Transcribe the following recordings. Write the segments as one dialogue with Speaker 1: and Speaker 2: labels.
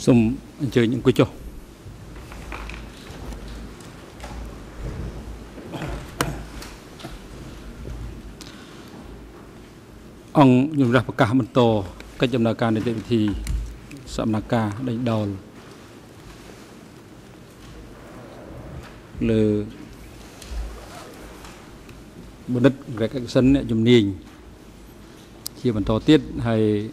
Speaker 1: Xung chơi những quy cho ông dùng ra cả một tổ cách chấm ca để thì sắm ca đánh đầu lừa một đất về các sân này chấm niên khi mình to tiết hay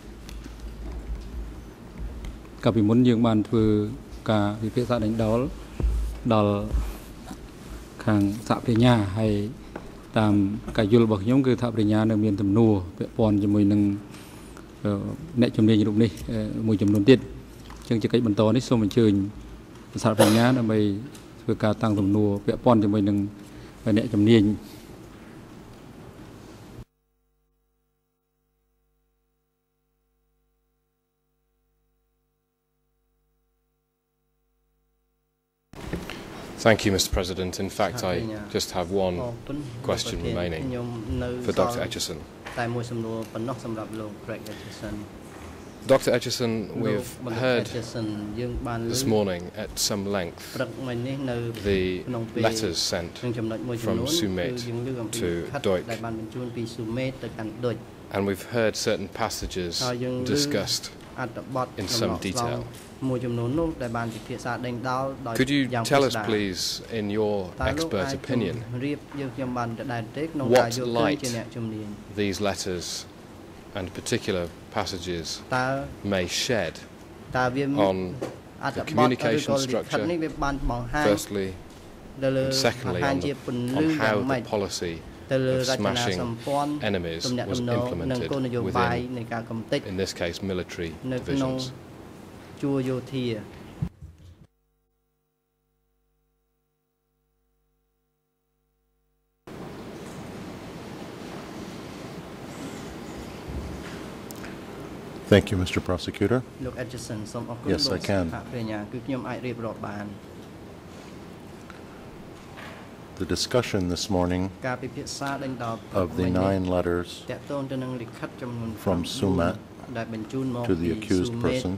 Speaker 1: cả vì muốn những bàn vừa cả vì phía xã đánh đấu đào hàng xã phía nhà hay làm cả du lịch bậc nhóm cứ thợ phía nhà nơi miền tầm nùa vẽ pon cho mình nâng nệ chấm niên như lúc này mùi chấm đồn tiết chương trình cách bàn to đấy xong mình chơi xã phía nhà là mày vừa cả tăng tầm nùa vẽ pon cho mình nâng nệ chấm niên.
Speaker 2: Thank you, Mr. President. In fact, I just have one question remaining for Dr. Etcheson. Dr. Etcheson, we've heard this morning at some length the letters sent from Sumet to Deutsch, and we've heard certain passages discussed in some detail. Could you tell us, please, in your expert opinion, what light these letters and particular passages may shed on the communication structure, firstly, and secondly, on how the policy of smashing enemies was implemented within, in this case, military divisions?
Speaker 3: Thank you, Mr. Prosecutor. Yes, I can. The discussion this morning of the 9 letters from Sumet to the accused person,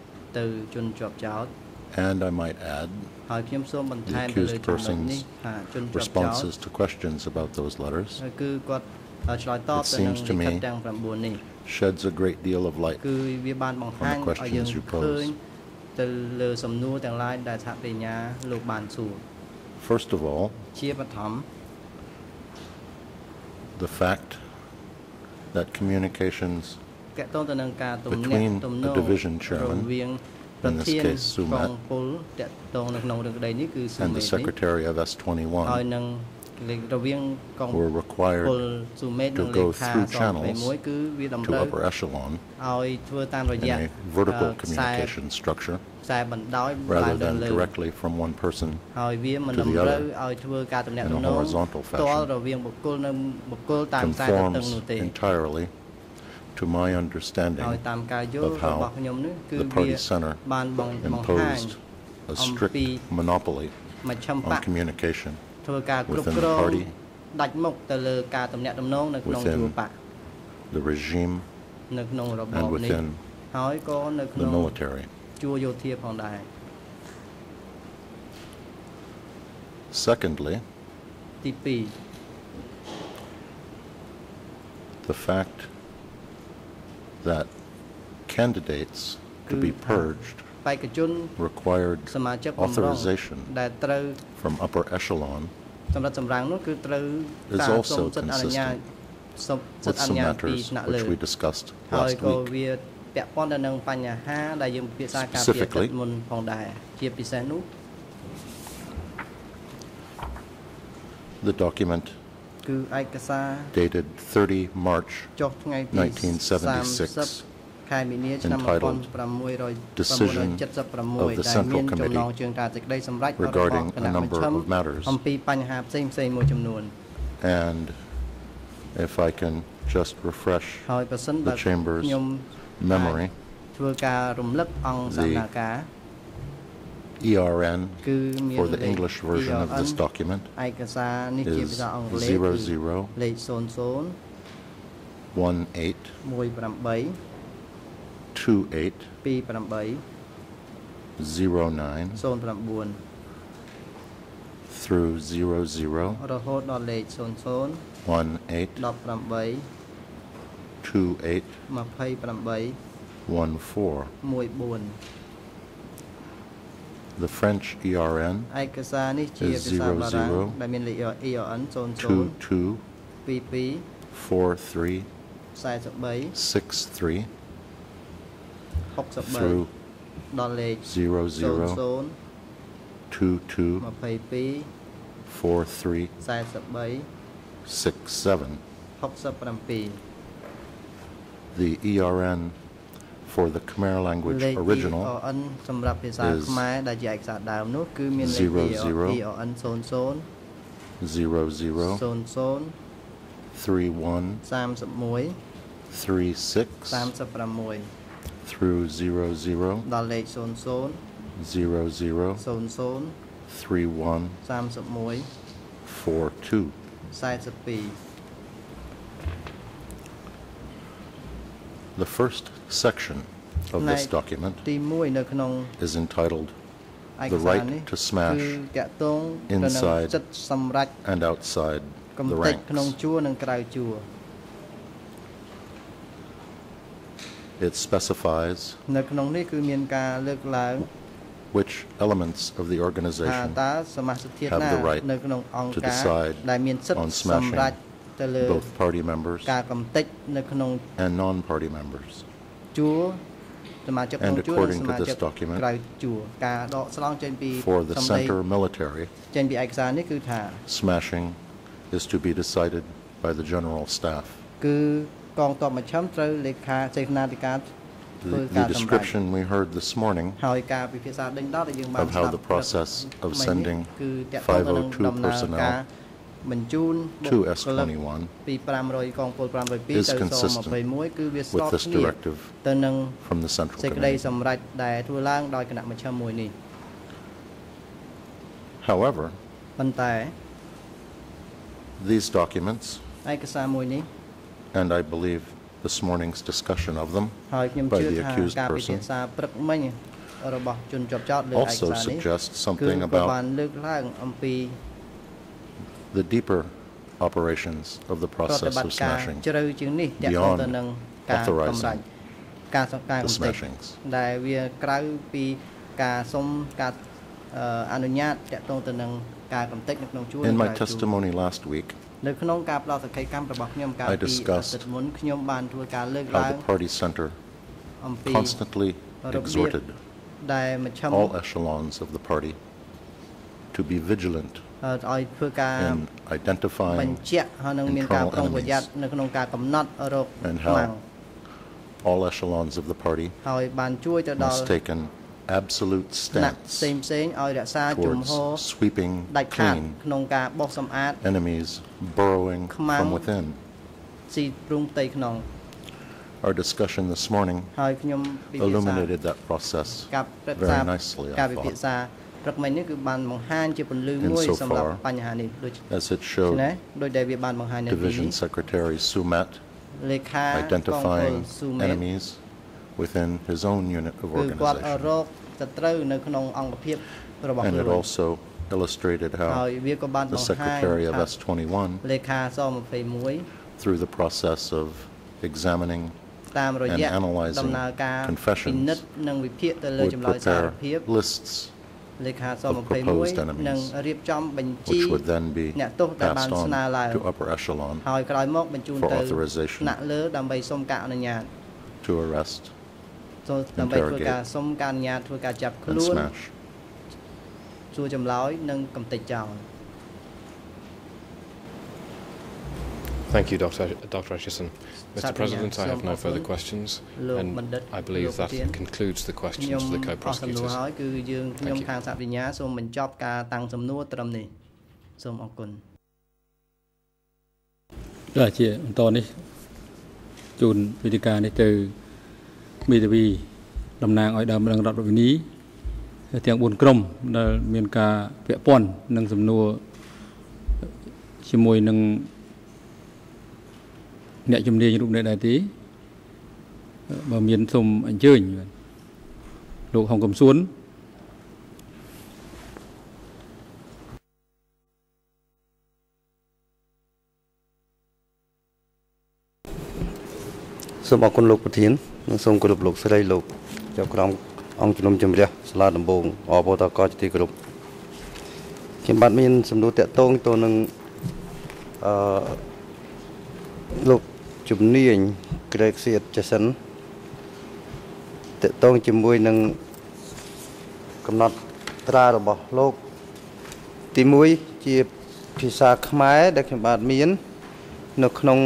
Speaker 3: and I might add, the accused person's responses to questions about those letters, it seems to me, sheds a great deal of light on the questions you pose. First of all, the fact that communications between a division chairman, in this case Sumet, and the secretary of S21 were required to go through channels to upper echelon in a vertical communication structure rather than directly from one person to the other in a horizontal fashion, conforms entirely to my understanding of how the party center imposed a strict monopoly on communication within the party, within the regime, and within the military. Secondly, the fact that candidates to be purged required authorization from upper echelon is also consistent with some matters which we discussed last week. Specifically, the document dated 30 March 1976, entitled Decision of the Central Committee regarding a number of matters. And if I can just refresh the Chamber's memory, the ERN for the English version of this document is 001828 09 through 00 18 28 14. The French ERN is 00 22 43 63 through 00 22 43 67. The ERN for the Khmer language original is 00 00 31 36 through 00 00 31 42. The first section of this document is entitled The Right to Smash Inside and Outside the Ranks. It specifies which elements of the organization have the right to decide on smashing both party members and non-party members. And according to this document, for the center military, smashing is to be decided by the general staff. The description we heard this morning of how the process of sending 502 personnel to S21 is consistent with this directive from the Central Committee. However, these documents, and I believe this morning's discussion of them by the accused person, also suggests something about the deeper operations of the process of smashing beyond authorizing the smashings. In my testimony last week, I discussed how the party center constantly exhorted all echelons of the party to be vigilant in identifying internal enemies, and how all echelons of the party must take an absolute stance towards sweeping clean enemies burrowing from within. Our discussion this morning illuminated that process very nicely, I thought. Insofar as it showed Division Secretary Sumet identifying enemies within his own unit of organization. And it also illustrated how the Secretary of S21, through the process of examining and analyzing confessions, would prepare lists of proposed enemies, which would then be passed on to upper echelon for authorization to arrest, interrogate, and smash.
Speaker 2: Thank you, Dr. Etcheson. Mr. President, I have no further questions, and I believe that concludes the questions for the co-prosecutors. Thank
Speaker 1: you. អ្នកជំនាញរូបនេះដែរទេបើមានសូមអញ្ជើញលោកហុងកំសួន
Speaker 4: សូមអរគុណលោកប្រធាននិងសូមគោរពលោកស្រីលោកចៅក្រមអង្គជំនុំជម្រះសាលាដំបងអបតកជាទីគោរពខ្ញុំបាទមានសំណួរតាក់ទងទៅនឹងលោកជំនាញ Craig Etcheson តាក់ទងជាមួយនឹងកំណត់ត្រារបស់លោកទី1ជាភាសាខ្មែរដែលខ្ញុំបាទមាននៅក្នុង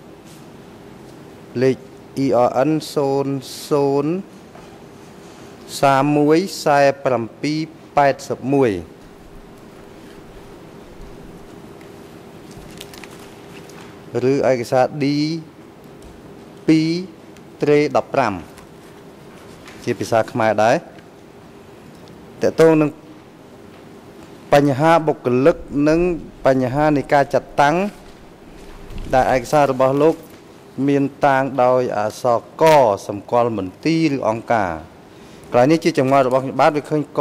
Speaker 4: លេខ ERN 00 314781 ឬឯកសារ D2 15ជាភាសាខ្មែរដែរតើតើនឹងបញ្ហាបុគ្គលិកនិងបញ្ហានៃការចាត់តាំងដែលឯកសាររបស់លោកមានតាងដោយអក្សរកសម្គាល់មន្ទីរឬអង្គការក្រោយនេះជាចម្ងល់របស់ខ្ញុំបាទវាឃើញក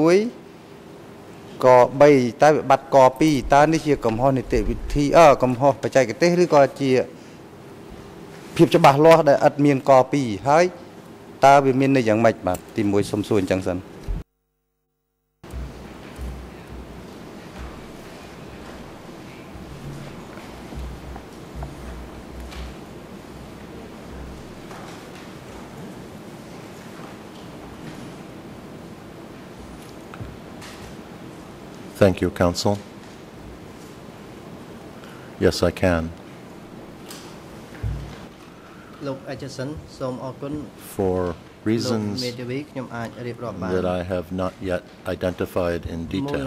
Speaker 4: 1ក3តែវាបាត់ក2តើនេះជាកំហុសនីតិវិធីកំហុសបច្ចេកទេសឬក៏ជាភាពច្បាស់លាស់ដែលឥតមានក2ហើយតើវាមានន័យយ៉ាងម៉េចបាទទី1សូមសួរអញ្ចឹងសិន
Speaker 3: Thank you, Counsel. Yes, I can. For reasons that I have not yet identified in detail,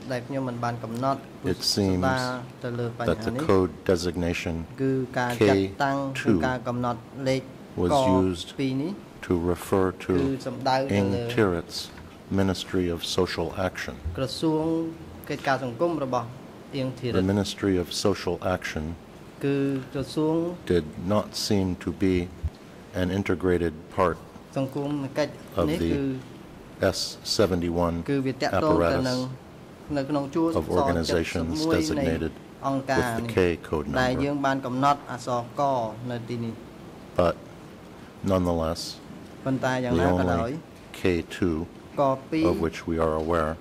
Speaker 3: it seems that the code designation K2 was used to refer to Ing Tirit's Ministry of Social Action. The Ministry of Social Action did not seem to be an integrated part of the S71 apparatus of organizations designated with the K code number. But nonetheless, the only K2 of which we are aware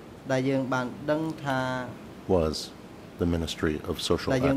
Speaker 3: was the Ministry of Social Action.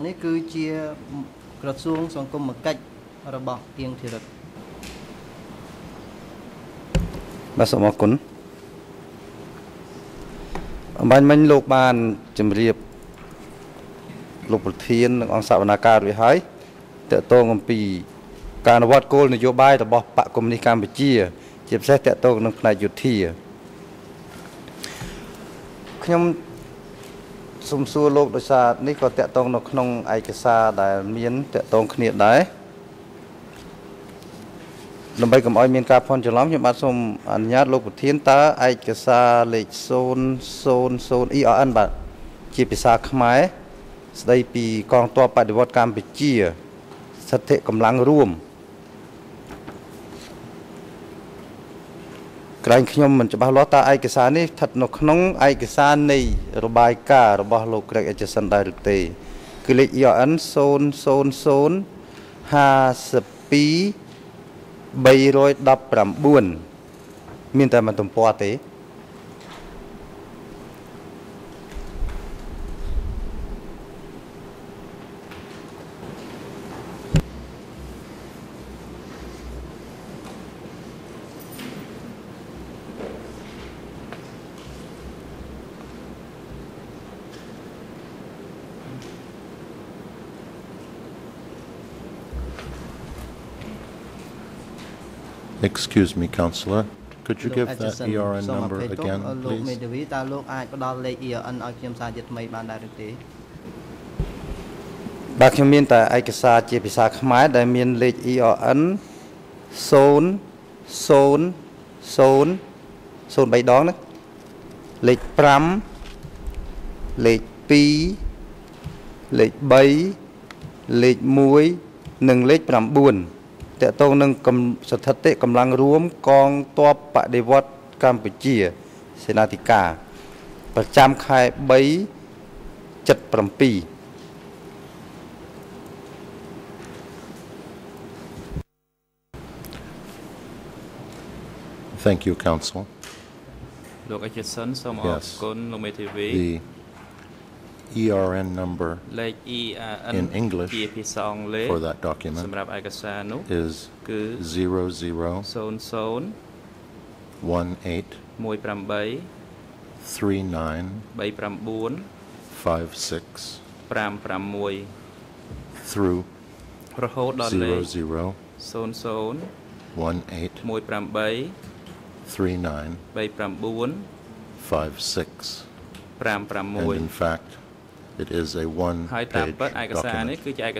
Speaker 3: ខ្ញុំសូមសួរលោកដោយសារនេះក៏តាក់ទងនៅក្នុងឯកសារដែលមានតាក់ទងគ្នាដែរដើម្បីកុំឲ្យមានការភ័ន្តច្រឡំខ្ញុំបាទសូមអនុញ្ញាតលោកប្រធានតើឯកសារលេខ000 ERN បាទជាភាសាខ្មែរស្ដីពីកងទ័ពបដិវត្តកម្ពុជាស្ថិតកម្លាំងរួមក្រែងខ្ញុំមិនច្បាស់លាស់តើឯកសារនេះស្ថិតនៅក្នុងឯកសារនៃរបាយការណ៍របស់លោក Craig Etcheson ដែរឬទេគឺលេខ ERN 00052 319មានតែមួយទំព័រទេ Excuse me, Counselor. Could you give that ERN number again, please?
Speaker 4: តើលោកអាចផ្ដល់លេខ ERN ឲ្យខ្ញុំសារជាថ្មីបានដែរឬទេបាទខ្ញុំមានតែឯកសារជាភាសាខ្មែរដែលមានលេខ ERN 000 03ដងណាលេខ5លេខ2លេខ3លេខ1និងលេខ9តកតងនឹងស្ថិតិកម្លាំងរួមកងទ័ពបដិវត្តកម្ពុជាសេនាធិការប្រចាំខែ3 77
Speaker 3: Thank you, Counsel.
Speaker 1: Craig Etcheson,
Speaker 3: yes. The ERN number in English for that document is 00183956 through 00183956. And in fact, it is a one-page document.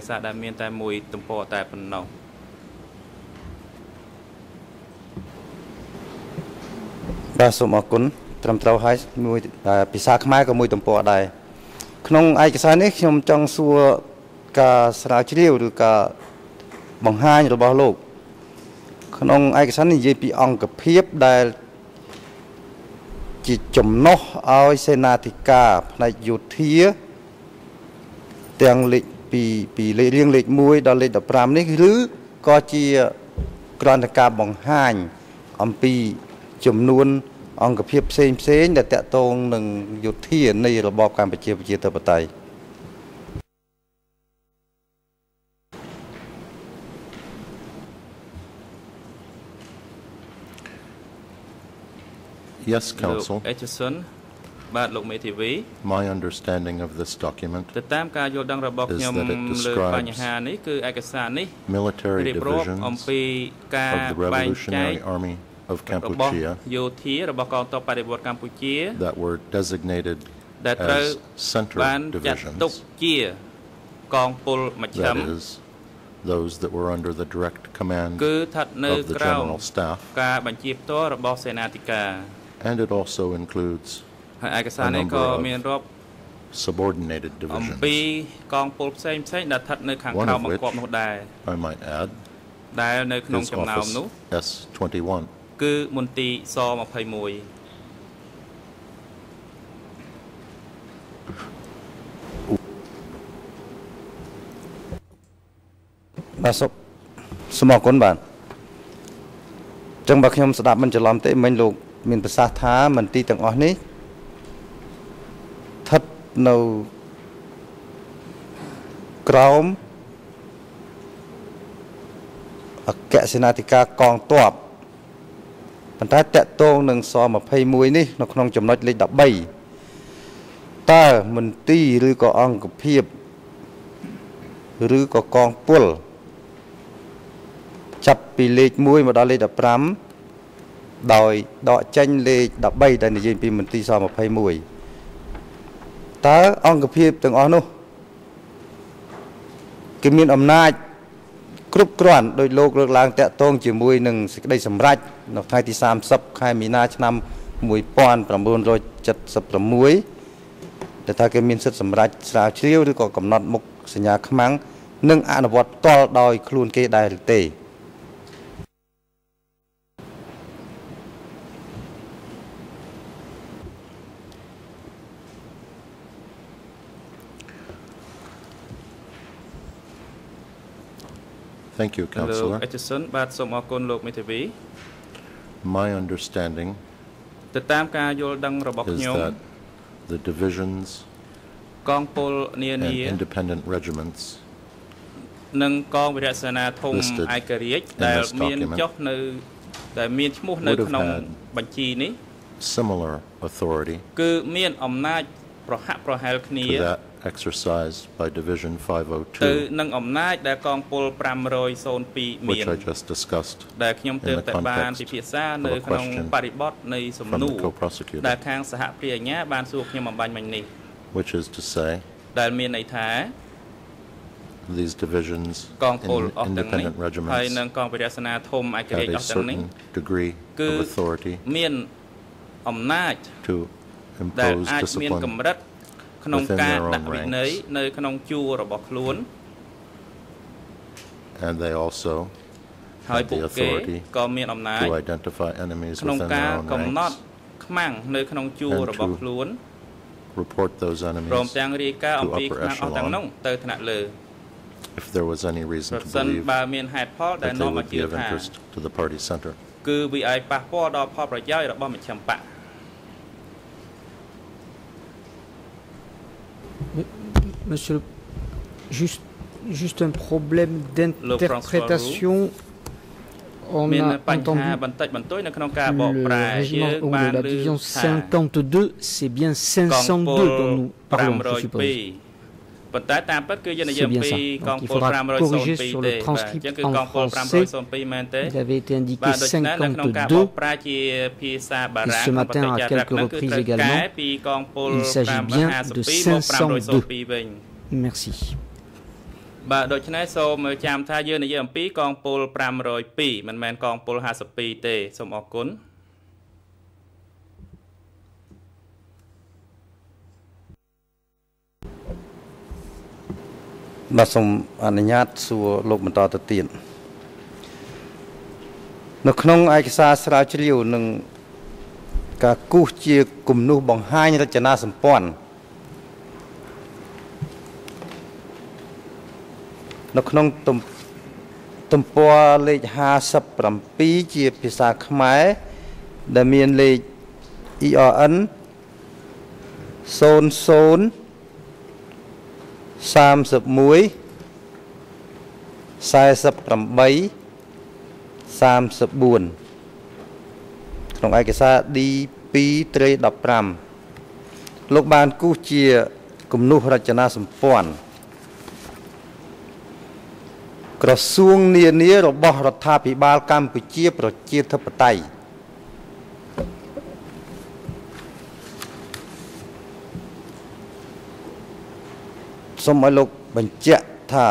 Speaker 3: Yes, Counsel. My understanding of this document is that it describes military divisions of the Revolutionary Army of Cambodia that were designated as center divisions, that is, those that were under the direct command of the General Staff, and it also includes a number of subordinated divisions, one of which, I might add, is Office S21.
Speaker 4: no Chrome a Casinatica Kong Top. And that tone and saw my pay muini, no conjum not late up bay. Ta Munti Ruko Uncle Peep Ruko Kong Pull Chappy late mui, but I laid a pram. Đòi tranh lệ đập bay tại nền dân mình ti so một phay mùi ta ông gặp hiệp từng ông cái miền âm nai cướp cản đôi lô lực lang tẹt tông chỉ mùi nâng đây sầm rách nó thay thì sam sập khai mỹ na năm mùi pon làm buồn rồi chật sập làm muối để ta cái miền sập sầm rách sao chiếu thì có cầm nọt mục sinh nhà khmáng nâng ăn vọt to đòi khuôn kê đài tề.
Speaker 3: Thank you, Counselor. My understanding is that the divisions and independent regiments listed in this document would have had similar authority to that exercised by Division 502, which I just discussed in the context of a question from the Co-Prosecutor, which is to say, these divisions in independent regiments had a certain degree of authority to impose discipline within their own ranks, and they also had the authority to identify enemies within their own ranks and to report those enemies to upper echelon if there was any reason to believe that they would be of interest to the party center.
Speaker 5: cứ vì ai pa po đo poប្រយោជន៍របស់មជ្ឈិមបក
Speaker 6: Monsieur, juste un problème d'interprétation. On a entendu le régiment ou la division 52, c'est bien 502 dont nous parlons, je suppose. C'est bien ça. Donc il faudra corriger sur le transcript en français. Il avait été indiqué 52. Et ce matin, à quelques reprises également, il s'agit bien de 502. Merci.
Speaker 5: បាទដូច្នេះសូមចាំថាយើងនិយាយអំពីកងពល502មិនមែនកងពល52ទេសូមអរគុណ
Speaker 4: បាទសូមអនុញ្ញាតសួរលោកបន្តទៅទៀតនៅក្នុងឯកសារស្រាវជ្រាវនឹងការគូសជាគំនូសបង្ហាញរចនាសម្ព័ន្ធនៅក្នុងទំព័រលេខ57ជាភាសាខ្មែរដែលមានលេខ ERN 00 31 48 34ក្នុងឯកសារ D2 15លោកបានគូសជាគំនូសរចនាសម្ព័ន្ធក្រសួងនានារបស់រដ្ឋាភិបាលកម្ពុជាប្រជាធិបតេយ្យសូមឲ្យលោកបញ្ជាក់ថា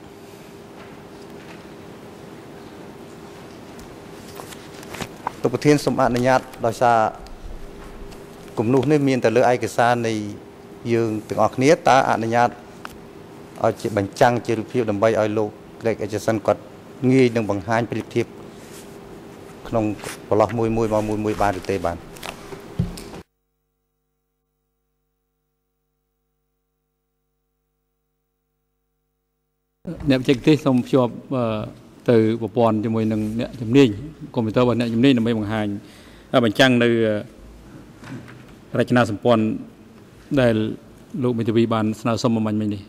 Speaker 4: លោកប្រធានសូមអនុញ្ញាតដោយសារគំនូសនេះមានតែលើឯកសារនៃយើងទាំងអស់គ្នាតើអនុញ្ញាតឲ្យជាបញ្ចាំងជារូបភាពដើម្បីឲ្យលោកCraig Etcheson គាត់ងាយនឹងបង្ហាញប្រៀបធៀបក្នុងប្រឡោះមួយមកមួយបានឬទេបាទ
Speaker 1: អ្នកបច្ចេកទេសសូមភ្ជាប់ទៅប្រព័ន្ធជាមួយនឹងអ្នកជំនាញកុំព្យូទ័ររបស់អ្នកជំនាញដើម្បីបង្ហាញបញ្ចាំងនៅរចនាសម្ព័ន្ធដែលលោកមេធាវីបានស្នើសុំមកមិញនេះ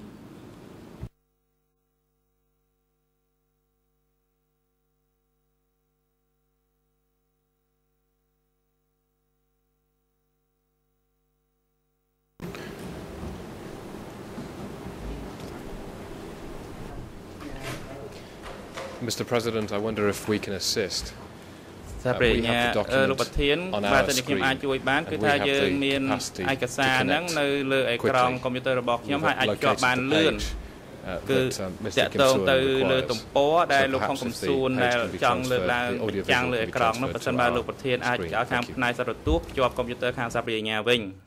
Speaker 2: Mr. President, I wonder if we can assist.
Speaker 5: We have the document on our screen, and we have the capacity to connect quickly. Locate the page that Mr. Kim Suan requires. So perhaps if the page can be transferred, the audiovisual can be transferred to our screen. Thank you.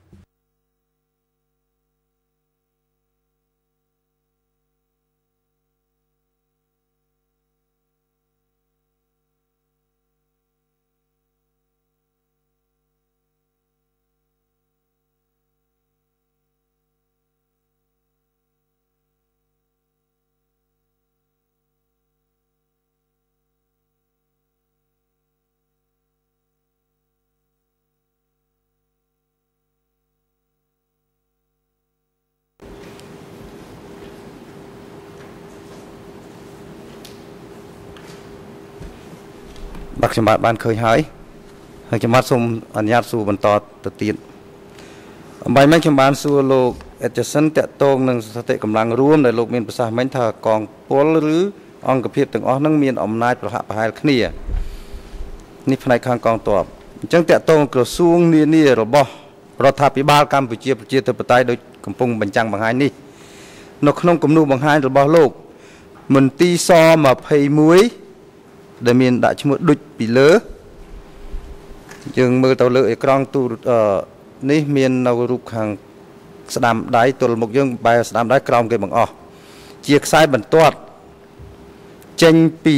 Speaker 4: បាទខ្ញុំបានឃើញហើយខ្ញុំបាទសូមអនុញ្ញាតសួរបន្តទៅទៀតអំបញ្ញមិញខ្ញុំបានសួរលោក Etcheson តាក់ទងនឹងសតិកម្លាំងរួមដែលលោកមានប្រសាសន៍មិញថាកងពលឬអង្គភាពទាំងអស់នឹងមានអំណាចប្រហាក់ប្រហែលគ្នានេះផ្នែកខាងកងទ័ពអញ្ចឹងតាក់ទងក្រសួងនានារបស់រដ្ឋាភិបាលកម្ពុជាប្រជាធិបតេយ្យដោយកំពុងបញ្ចាំងបង្ហាញនេះនៅក្នុងគំនូសបង្ហាញរបស់លោកមន្ទីរស21ដែលមានដាក់ឈ្មោះដូចពីលើយើងមើលទៅលើអេក្រង់ទូនេះមាននៅរូបខាងស្ដាំដៃទល់មុខយើងបែរស្ដាំដៃក្រោមគេបង្អស់ជាខ្សែបន្ទាត់ចេញពី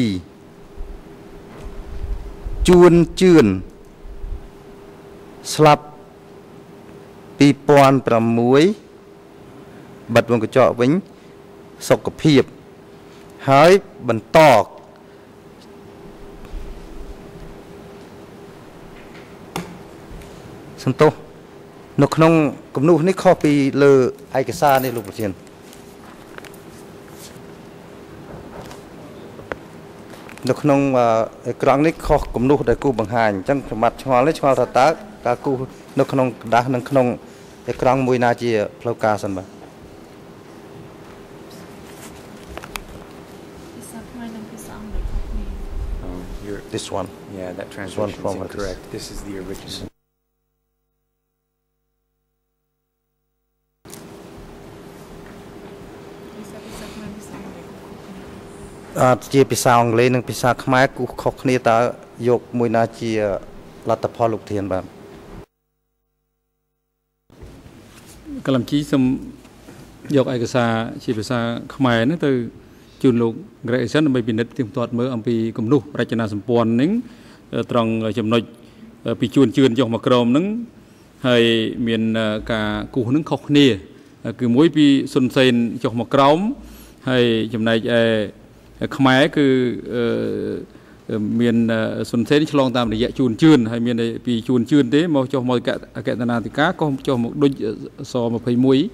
Speaker 4: ជួនជឿនស្លាប់2006បាត់វងកញ្ចក់វិញសុខភាពហើយបន្តសំទោសនៅក្នុងគំនូសនេះខុសពីលើឯកសារនេះលោកប្រធាននៅក្នុងអេក្រង់នេះខុសគំនូសដែលគូបង្ហាញអញ្ចឹងសម្បត្តិឆ្ងល់នេះឆ្ងល់ថាតើការគូនៅក្នុងกระดาษនិងក្នុងអេក្រង់មួយណាជាផ្លូវការសិនបាទ This one.
Speaker 7: Yeah, that translation is incorrect. This is the original.
Speaker 4: ជាភាសាអង់គ្លេសនិងភាសាខ្មែរគូខុសគ្នាតើយកមួយណាជាលទ្ធផលលោកធានបាទ
Speaker 1: កលំជីសូមយកឯកសារជាភាសាខ្មែរហ្នឹងទៅជូនលោក Craig Etcheson ដើម្បីពិនិត្យទៀងទាត់មើលអំពីគំនូសរចនាសម្ព័ន្ធហ្នឹងត្រង់ចំណុចពីជួនជឿនចុះមកក្រោមហ្នឹងហើយមានការគូសហ្នឹងខុសគ្នាគឺមួយពីសុនសេនចុះមកក្រោមហើយចំណែកឯខ្មែរគឺមានសុនសេនឆ្លងតាមរយៈជួនជឿនហើយមានពីជួនជឿនទេមកចុះមកអគ្គនាធិការក៏ចុះមកដូចស21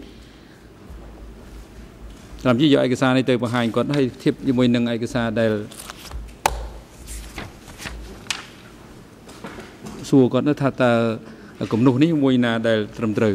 Speaker 1: តាមជាយកឯកសារនេះទៅបង្ហាញគាត់ហើយធៀបជាមួយនឹងឯកសារដែលសួរគាត់ថាតើគំនូសនេះមួយណាដែលត្រឹមត្រូវ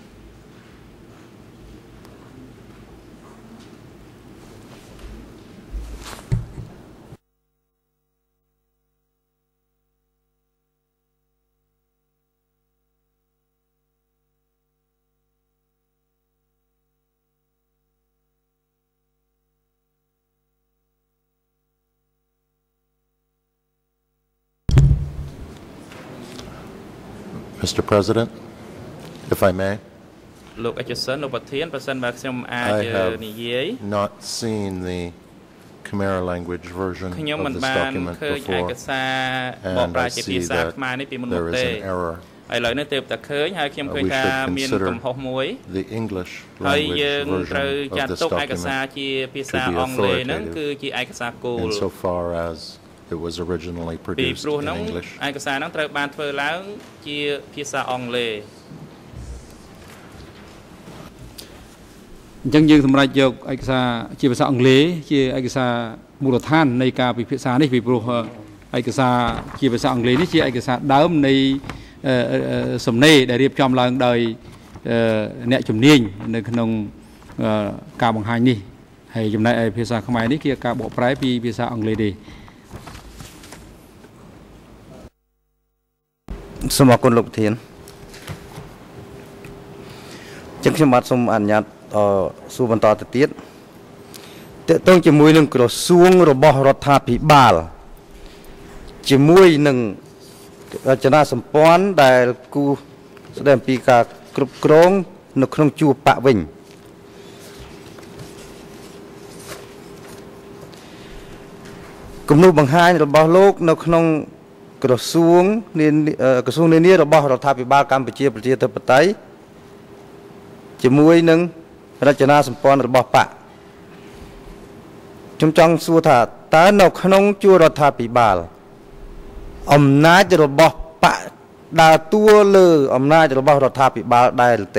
Speaker 3: Mr. President, if I may.
Speaker 5: Look at your son, but here,
Speaker 3: I have not seen the Khmer language version of this document before, and I see that there is an error. We should consider the English language version of this document to be authoritative insofar as it was originally produced in English.
Speaker 5: ឯកសារហ្នឹងត្រូវបានធ្វើឡើងជាភាសាអង់គ្លេស
Speaker 1: អញ្ចឹងយើងសម្រាប់យកឯកសារជាភាសាអង់គ្លេសជាឯកសារមូលដ្ឋាននៃការពិភាក្សានេះពីព្រោះឯកសារជាភាសាអង់គ្លេសនេះជាឯកសារដើមនៃសំណេរដែលរៀបចំឡើងដោយអ្នកជំនាញនៅក្នុងការបង្ហាញនេះហើយចំណែកឯភាសាខ្មែរនេះគឺការបកប្រែពីភាសាអង់គ្លេសទេ
Speaker 4: សូមអរគុណលោកប្រធានចឹងខ្ញុំបាទសូមអនុញ្ញាតសួរបន្តទៅទៀតតើតើជាមួយនឹងក្រសួងរបស់រដ្ឋាភិបាលជាមួយនឹងរចនាសម្ព័ន្ធដែលគូស្ដីអំពីការគ្រប់គ្រងនៅក្នុងជួរបកវិញគំនូសបង្ហាញរបស់លោកនៅក្នុង ក្រសួងនានារបស់រដ្ឋាភិបាលកម្ពុជាប្រជាធិបតេយ្យជាមួយនឹងរចនាសម្ព័ន្ធរបស់បកខ្ញុំចង់សួរថាតើនៅក្នុងជួររដ្ឋាភិបាលអំណាចរបស់បកដើរតួលើអំណាចរបស់រដ្ឋាភិបាលដែរទេ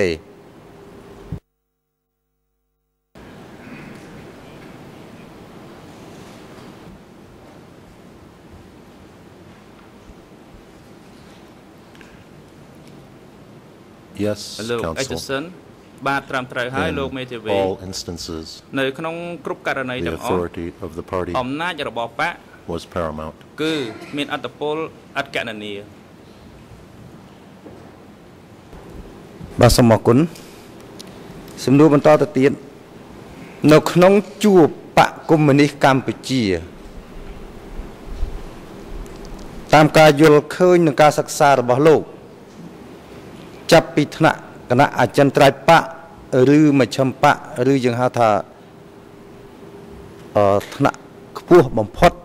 Speaker 3: Yes,
Speaker 5: Counsel. បាទត្រឹមត្រូវហើយលោកមេធាវី
Speaker 3: all instances
Speaker 5: នៅក្នុងគ្រប់ករណីទាំងអស់ អំណាចរបស់បក
Speaker 3: was paramount
Speaker 5: គឺមានអត្តពលអត្តកណនី
Speaker 4: បាទសូមអរគុណសំណួរបន្តទៅទៀតនៅក្នុងជួរបកកុម្មុយនីសកម្ពុជាតាមការយល់ឃើញនឹងការសិក្សារបស់លោក ចាប់ពីថ្នាក់គណៈអចិន្ត្រៃយ៍បកឬមជ្ឈិមបកឬយើងហៅថាថ្នាក់ខ្ពស់បំផុត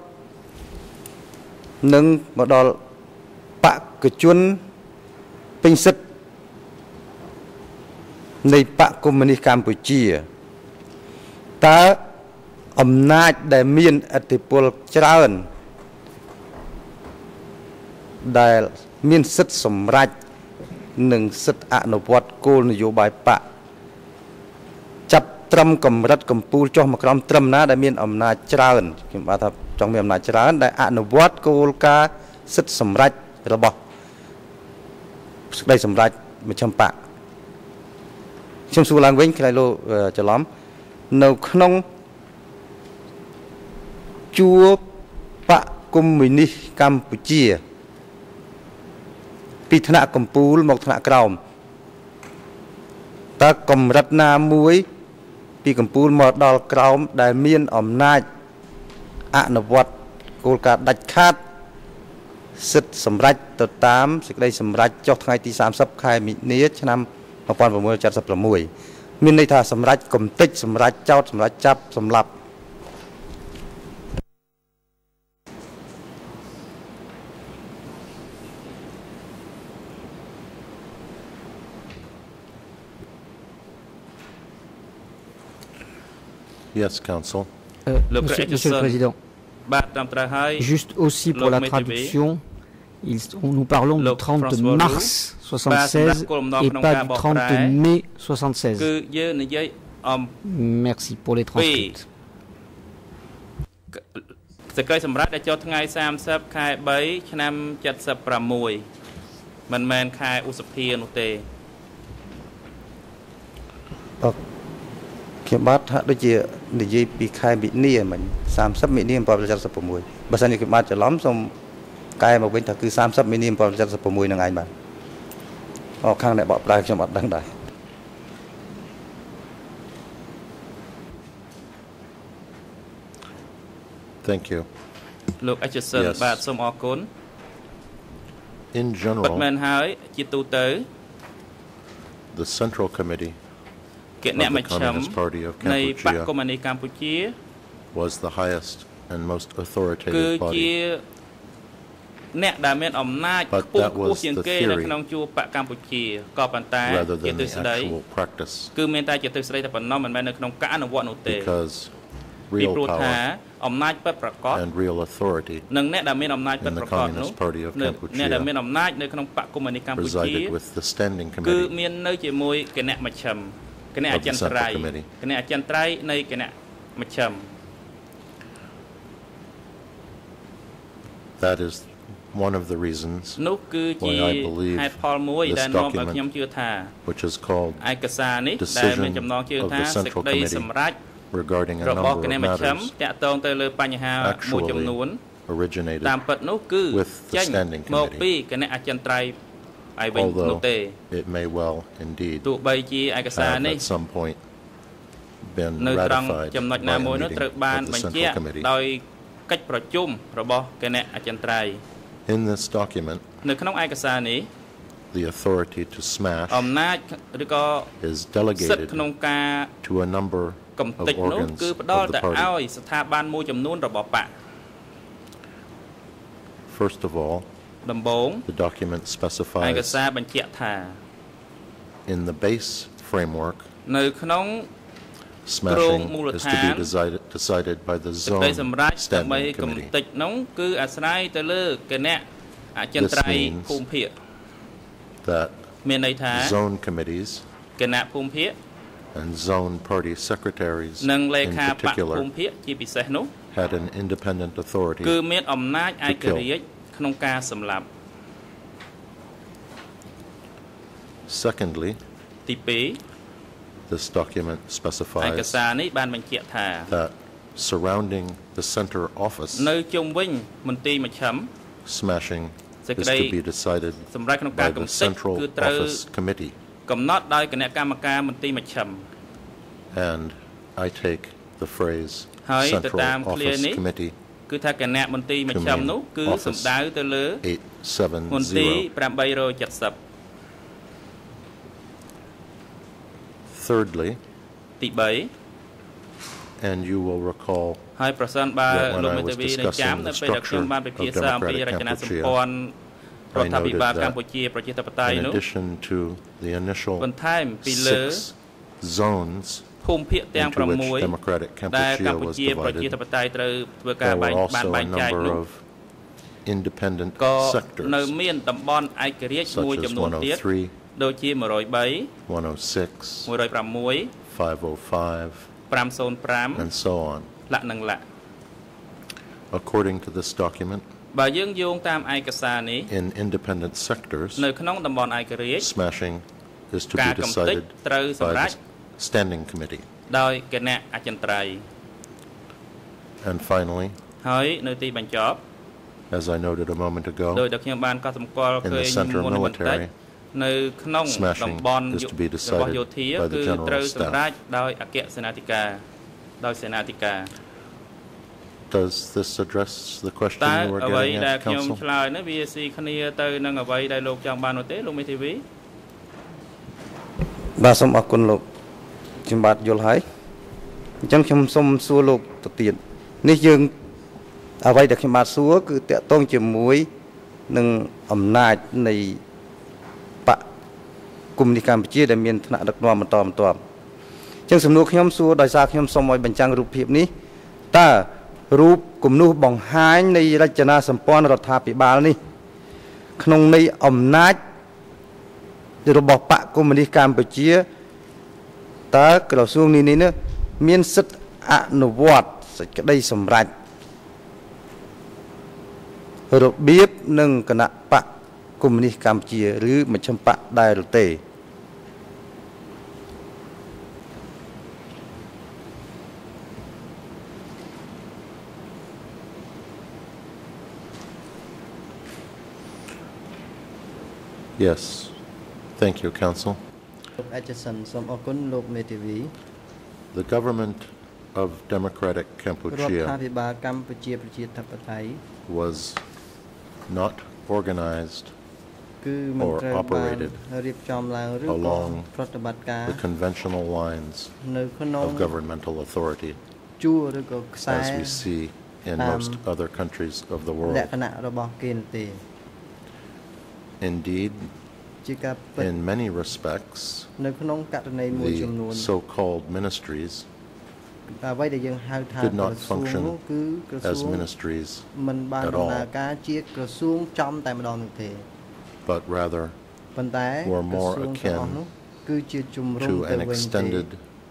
Speaker 4: នឹងមកដល់បកជនពេញសិទ្ធិនៃបកកុម្មុយនីសកម្ពុជាតើអំណាចដែលមានឥទ្ធិពលច្រើនដែលមានសិទ្ធិសម្រេចនឹងសិទ្ធិអនុវត្តគោលនយោបាយបកចាប់ត្រឹមកម្រិតកម្ពូលចុះមកក្រោមត្រឹមណាដែលមានអំណាចច្រើនខ្ញុំបាទថាចង់មានអំណាចច្រើនដែលអនុវត្តគោលការណ៍សិទ្ធិសម្រេចរបស់សេចក្តីសម្រេចមជ្ឈិមបកខ្ញុំសួរឡើងវិញក្រៃលោច្រឡំនៅក្នុងជួរបកកុម្មុយនីសកម្ពុជាពីថ្នាក់កម្ពូលមកថ្នាក់ក្រោមតើកម្រិតណាមួយពីកម្ពូលមកដល់ក្រោមដែលមានអំណាចអនុវត្តគោលការណ៍ដាច់ខាតសិទ្ធិសម្រេចទៅតាមសេចក្តីសម្រេចចុះថ្ងៃទី30 ខែមិនិនាឆ្នាំ1976មានន័យថាសម្រេចកំទេចសម្រេចចោទសម្រេចចាប់សម្លាប់
Speaker 3: Yes, Counsel.
Speaker 6: Monsieur le Président, juste aussi pour la traduction, nous parlons du 30 mars 76 et pas du 30 mai 76. Merci pour les transcripts.
Speaker 5: សេចក្តីសម្រេចដែលចុះថ្ងៃ30 ខែ 3 ឆ្នាំ 76 មិនមែនខែឧសភានោះទេ
Speaker 4: ខ្ញុំបាទថាដូចជានិយាយពីខែមិនិនាមិញ30មិនិនា1976បើសិនជាខ្ញុំបាទច្រឡំសូមកែមកវិញថាគឺ30មិនិនា1976នឹងឯងបាទខាងអ្នកបកប្រែខ្ញុំអត់ដឹងដែរ
Speaker 3: Thank you.
Speaker 5: លោក Etcheson បាទសូមអរគុណ
Speaker 3: In general,
Speaker 5: ពិតមែនហើយជាទូទៅ
Speaker 3: the Central Committee
Speaker 5: of the Communist Party of Cambodia
Speaker 3: was the highest and most authoritative body.
Speaker 5: But that was the theory
Speaker 3: rather than the actual practice. Because real power and real authority in the Communist Party of Cambodia resided with the Standing Committee of the Central Committee. That is one of the reasons why I believe this document, which is called Decision of the Central Committee regarding a number of matters, actually originated with the Standing Committee. Although it may well indeed have at some point been ratified by a meeting of the Central Committee. In this document, the authority to smash is delegated to a number of organs of the party. First of all, the document specifies in the base framework smashing is to be decided by the Zone Standing Committee. This means that zone committees and zone party secretaries in particular had an independent authority to kill. Secondly, this document specifies that surrounding the center office, smashing is to be decided by the Central Office Committee. And I take the phrase Central Office Committee to mean Office 870. Thirdly, and you will recall that when I was discussing the structure of democratic Cambodia, I noted that in addition to the initial 6 zones into which democratic Cambodia was divided, there were also a number of independent sectors, such as 103,
Speaker 5: ដូចជា103
Speaker 3: 106 505
Speaker 5: 505
Speaker 3: and so on.
Speaker 5: លក្ខនឹងលក្ខ
Speaker 3: According to this document,
Speaker 5: បើយើងយោងតាមឯកសារនេះ
Speaker 3: in independent sectors,
Speaker 5: នៅក្នុងតំបន់ឯករាជ្យ
Speaker 3: smashing is to be decided by the standing committee.
Speaker 5: ដោយគណៈអចិន្ត្រៃយ៍
Speaker 3: And finally,
Speaker 5: ហើយនៅទីបញ្ចប់
Speaker 3: as I noted a moment ago,
Speaker 5: ដោយដែលខ្ញុំបានកត់សម្គាល់ឃើញមុនបន្តិចនៅក្នុងតំបន់របស់យោធាគឺត្រូវសម្រេចដោយអគ្គសេនាធិការដោយសេនាធិការ
Speaker 3: Does this address the question you were getting at,
Speaker 5: ខ្ញុំ
Speaker 3: Council?
Speaker 5: ឆ្លើយនេះវាស៊ីគ្នាទៅនឹងអ្វីដែលលោកចង់បាននោះទេលោកមេធាវី
Speaker 4: បាទសូមអរគុណលោកខ្ញុំបាទយល់ហើយអញ្ចឹងខ្ញុំសូមសួរលោកទៅទៀតនេះយើងអ្វីដែលខ្ញុំបាទសួរគឺតកតងជាមួយនឹងអំណាចនៃបកគុំនេះកម្ពុជាដែលមានឋានៈដឹកនាំបន្តអញ្ចឹងសំណួរខ្ញុំសួរដោយសារខ្ញុំសូមឲ្យបញ្ចាំងរូបភាពនេះតើរូបគំនូសបង្ហាញនៃរចនាសម្ព័ន្ធរដ្ឋាភិបាលនេះក្នុងន័យអំណាចរបស់បកកុម្មុយនីសកម្ពុជាតើក្រសួងនេះមានសិទ្ធិអនុវត្តសេចក្តីសម្រេចរបៀបនិងគណៈបកកុម្មុយនីសកម្ពុជាឬមជ្ឈិមបកដែរឬទេ
Speaker 3: Yes. Thank you, Council.
Speaker 4: Etcheson សូមអរគុណលោកមេធាវី
Speaker 3: The government of Democratic
Speaker 4: រដ្ឋា
Speaker 3: Cambodia
Speaker 4: ភិបាលកម្ពុជាប្រជាធិបតេយ្យ
Speaker 3: was not organized
Speaker 4: គឺមិនត្រូវបានរៀបចំឡើងឬក៏ប្រតិបត្តិការ
Speaker 3: the conventional lines
Speaker 4: នៅក្នុង
Speaker 3: of governmental authority
Speaker 4: ជួរឬក៏ខ្សែ
Speaker 3: as we see in most other countries of the
Speaker 4: ល
Speaker 3: world.
Speaker 4: ក្ខណៈរបស់គេនោះទេ
Speaker 3: Indeed,
Speaker 4: ជាការពិត
Speaker 3: in many respects,
Speaker 4: នៅក្នុងករណីមួយចំនួន
Speaker 3: the so-called ministries
Speaker 4: អ្វីដែលយើងហៅថា
Speaker 3: did
Speaker 4: ក្រ
Speaker 3: not
Speaker 4: សួង
Speaker 3: function
Speaker 4: នោះគឺក្រសួ
Speaker 3: as
Speaker 4: ង
Speaker 3: ministries
Speaker 4: មិនបានដំណើរការជាក្រសួងចំតែម្ដងនោះទេ
Speaker 3: but rather
Speaker 4: ប៉ុន្តែ
Speaker 3: were
Speaker 4: ក្រ
Speaker 3: more
Speaker 4: សួងទាំងអស់
Speaker 3: akin
Speaker 4: នោះគឺជាជំរុំ
Speaker 3: to
Speaker 4: ទៅ
Speaker 3: an
Speaker 4: វិញទេ
Speaker 3: extended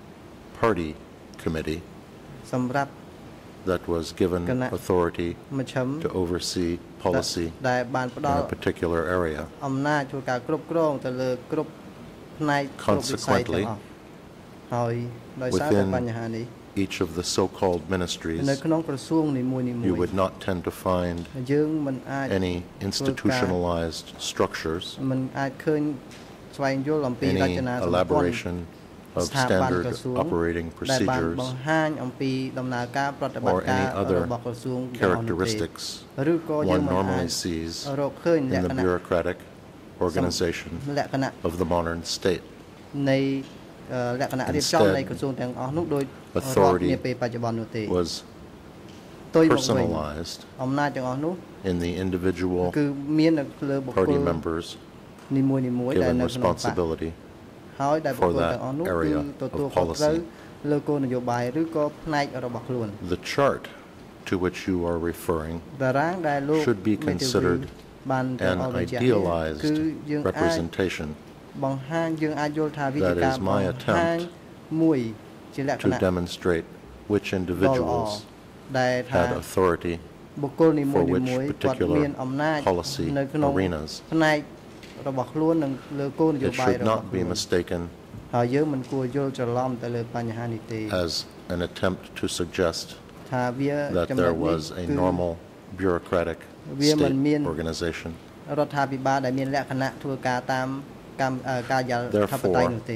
Speaker 3: party committee
Speaker 4: សម្រាប់
Speaker 3: that was given authority
Speaker 4: មជ្ឈិម
Speaker 3: to oversee policy
Speaker 4: ដែលបានផ្
Speaker 3: in
Speaker 4: ដល់
Speaker 3: a particular area.
Speaker 4: អំណាចធ្វើការគ្រប់គ្រងទៅលើគ្រប់ផ្នែកគ្រប់វិស័យទាំងអស់ហើយដោយសារតែបញ្ហានេះ
Speaker 3: Each of the so-called ministries,
Speaker 4: នៅក្នុងក្រសួងនីមួយៗ
Speaker 3: you would not tend to find
Speaker 4: យើងមិនអាច
Speaker 3: any institutionalized structures,
Speaker 4: មិនអាចឃើញស្វែងយល់អំពីរ
Speaker 3: any
Speaker 4: ចនាសម្ព័ន្ធ
Speaker 3: elaboration of standard operating
Speaker 4: ដែលបាន
Speaker 3: procedures,
Speaker 4: បង្ហាញអំពីដំណើរការប្រតិបត្តិ
Speaker 3: or
Speaker 4: ការ
Speaker 3: any other
Speaker 4: របស់ក្រសួង
Speaker 3: characteristics
Speaker 4: ឬក៏យើង
Speaker 3: one
Speaker 4: មិនអាច
Speaker 3: normally sees
Speaker 4: រកឃើញ
Speaker 3: in
Speaker 4: លក្
Speaker 3: the
Speaker 4: ខណៈ
Speaker 3: bureaucratic organization
Speaker 4: លក្ខណៈ
Speaker 3: of the modern state.
Speaker 4: នៃលក្ខណៈរៀបចំនៃក្រសួងទាំងអស់នោះដោយរដ្ឋនាពេលបច្ចុប្បន្ននោះទេ
Speaker 3: was
Speaker 4: ផ្ទុយមកវិញ
Speaker 3: personalized
Speaker 4: អំណាចទាំងអស់នោះ
Speaker 3: in the individual
Speaker 4: គឺមាននៅលើបុគ្គ
Speaker 3: party
Speaker 4: ល
Speaker 3: members
Speaker 4: នីមួយៗដែល
Speaker 3: given
Speaker 4: នៅក្នុងបក
Speaker 3: responsibility
Speaker 4: ហើយដែលបុគ្គល
Speaker 3: for that
Speaker 4: ទាំងអស់នោះគឺ
Speaker 3: area
Speaker 4: ទទួល
Speaker 3: of
Speaker 4: ខុសត្រូវ
Speaker 3: policy.
Speaker 4: លើគោលនយោបាយឬក៏ផ្នែករបស់ខ្លួន
Speaker 3: The chart to which you are referring
Speaker 4: តារាងដែលលោក
Speaker 3: should be
Speaker 4: មេធាវី
Speaker 3: considered
Speaker 4: បានទៅ
Speaker 3: an
Speaker 4: អរបញ្ជាក់
Speaker 3: idealized
Speaker 4: គឺយើងអាច
Speaker 3: representation
Speaker 4: បង្ហាញយើងអាចយល់ថាវាជា
Speaker 3: that
Speaker 4: ការ
Speaker 3: is
Speaker 4: បង្
Speaker 3: my
Speaker 4: ហាញ
Speaker 3: attempt
Speaker 4: មួយជាលក្ខ
Speaker 3: to
Speaker 4: ណៈ
Speaker 3: demonstrate which
Speaker 4: ដ៏ល្អ
Speaker 3: individuals
Speaker 4: ដែលថា
Speaker 3: had authority
Speaker 4: បុគ្គលនីមួយ
Speaker 3: for which
Speaker 4: ៗគាត់
Speaker 3: particular
Speaker 4: មានអំណាច
Speaker 3: policy
Speaker 4: នៅក្នុង
Speaker 3: arenas
Speaker 4: ផ្នែករបស់ខ្លួននិងលើគោលនយោ
Speaker 3: It
Speaker 4: បាយ
Speaker 3: should
Speaker 4: របស់
Speaker 3: not
Speaker 4: ខ្លួន
Speaker 3: be mistaken
Speaker 4: ហើយយើងមិនគួរយល់ច្រឡំទៅលើបញ្ហានេះទេ
Speaker 3: as an attempt to suggest
Speaker 4: ថាវា
Speaker 3: that
Speaker 4: ចំណុច
Speaker 3: there
Speaker 4: នេះ
Speaker 3: was a
Speaker 4: គឺ
Speaker 3: normal bureaucratic
Speaker 4: វាមិន
Speaker 3: state
Speaker 4: មាន
Speaker 3: organization.
Speaker 4: រដ្ឋាភិបាលដែលមានលក្ខណៈធ្វើការតាមកាយធិបតេយ្យនោះទេ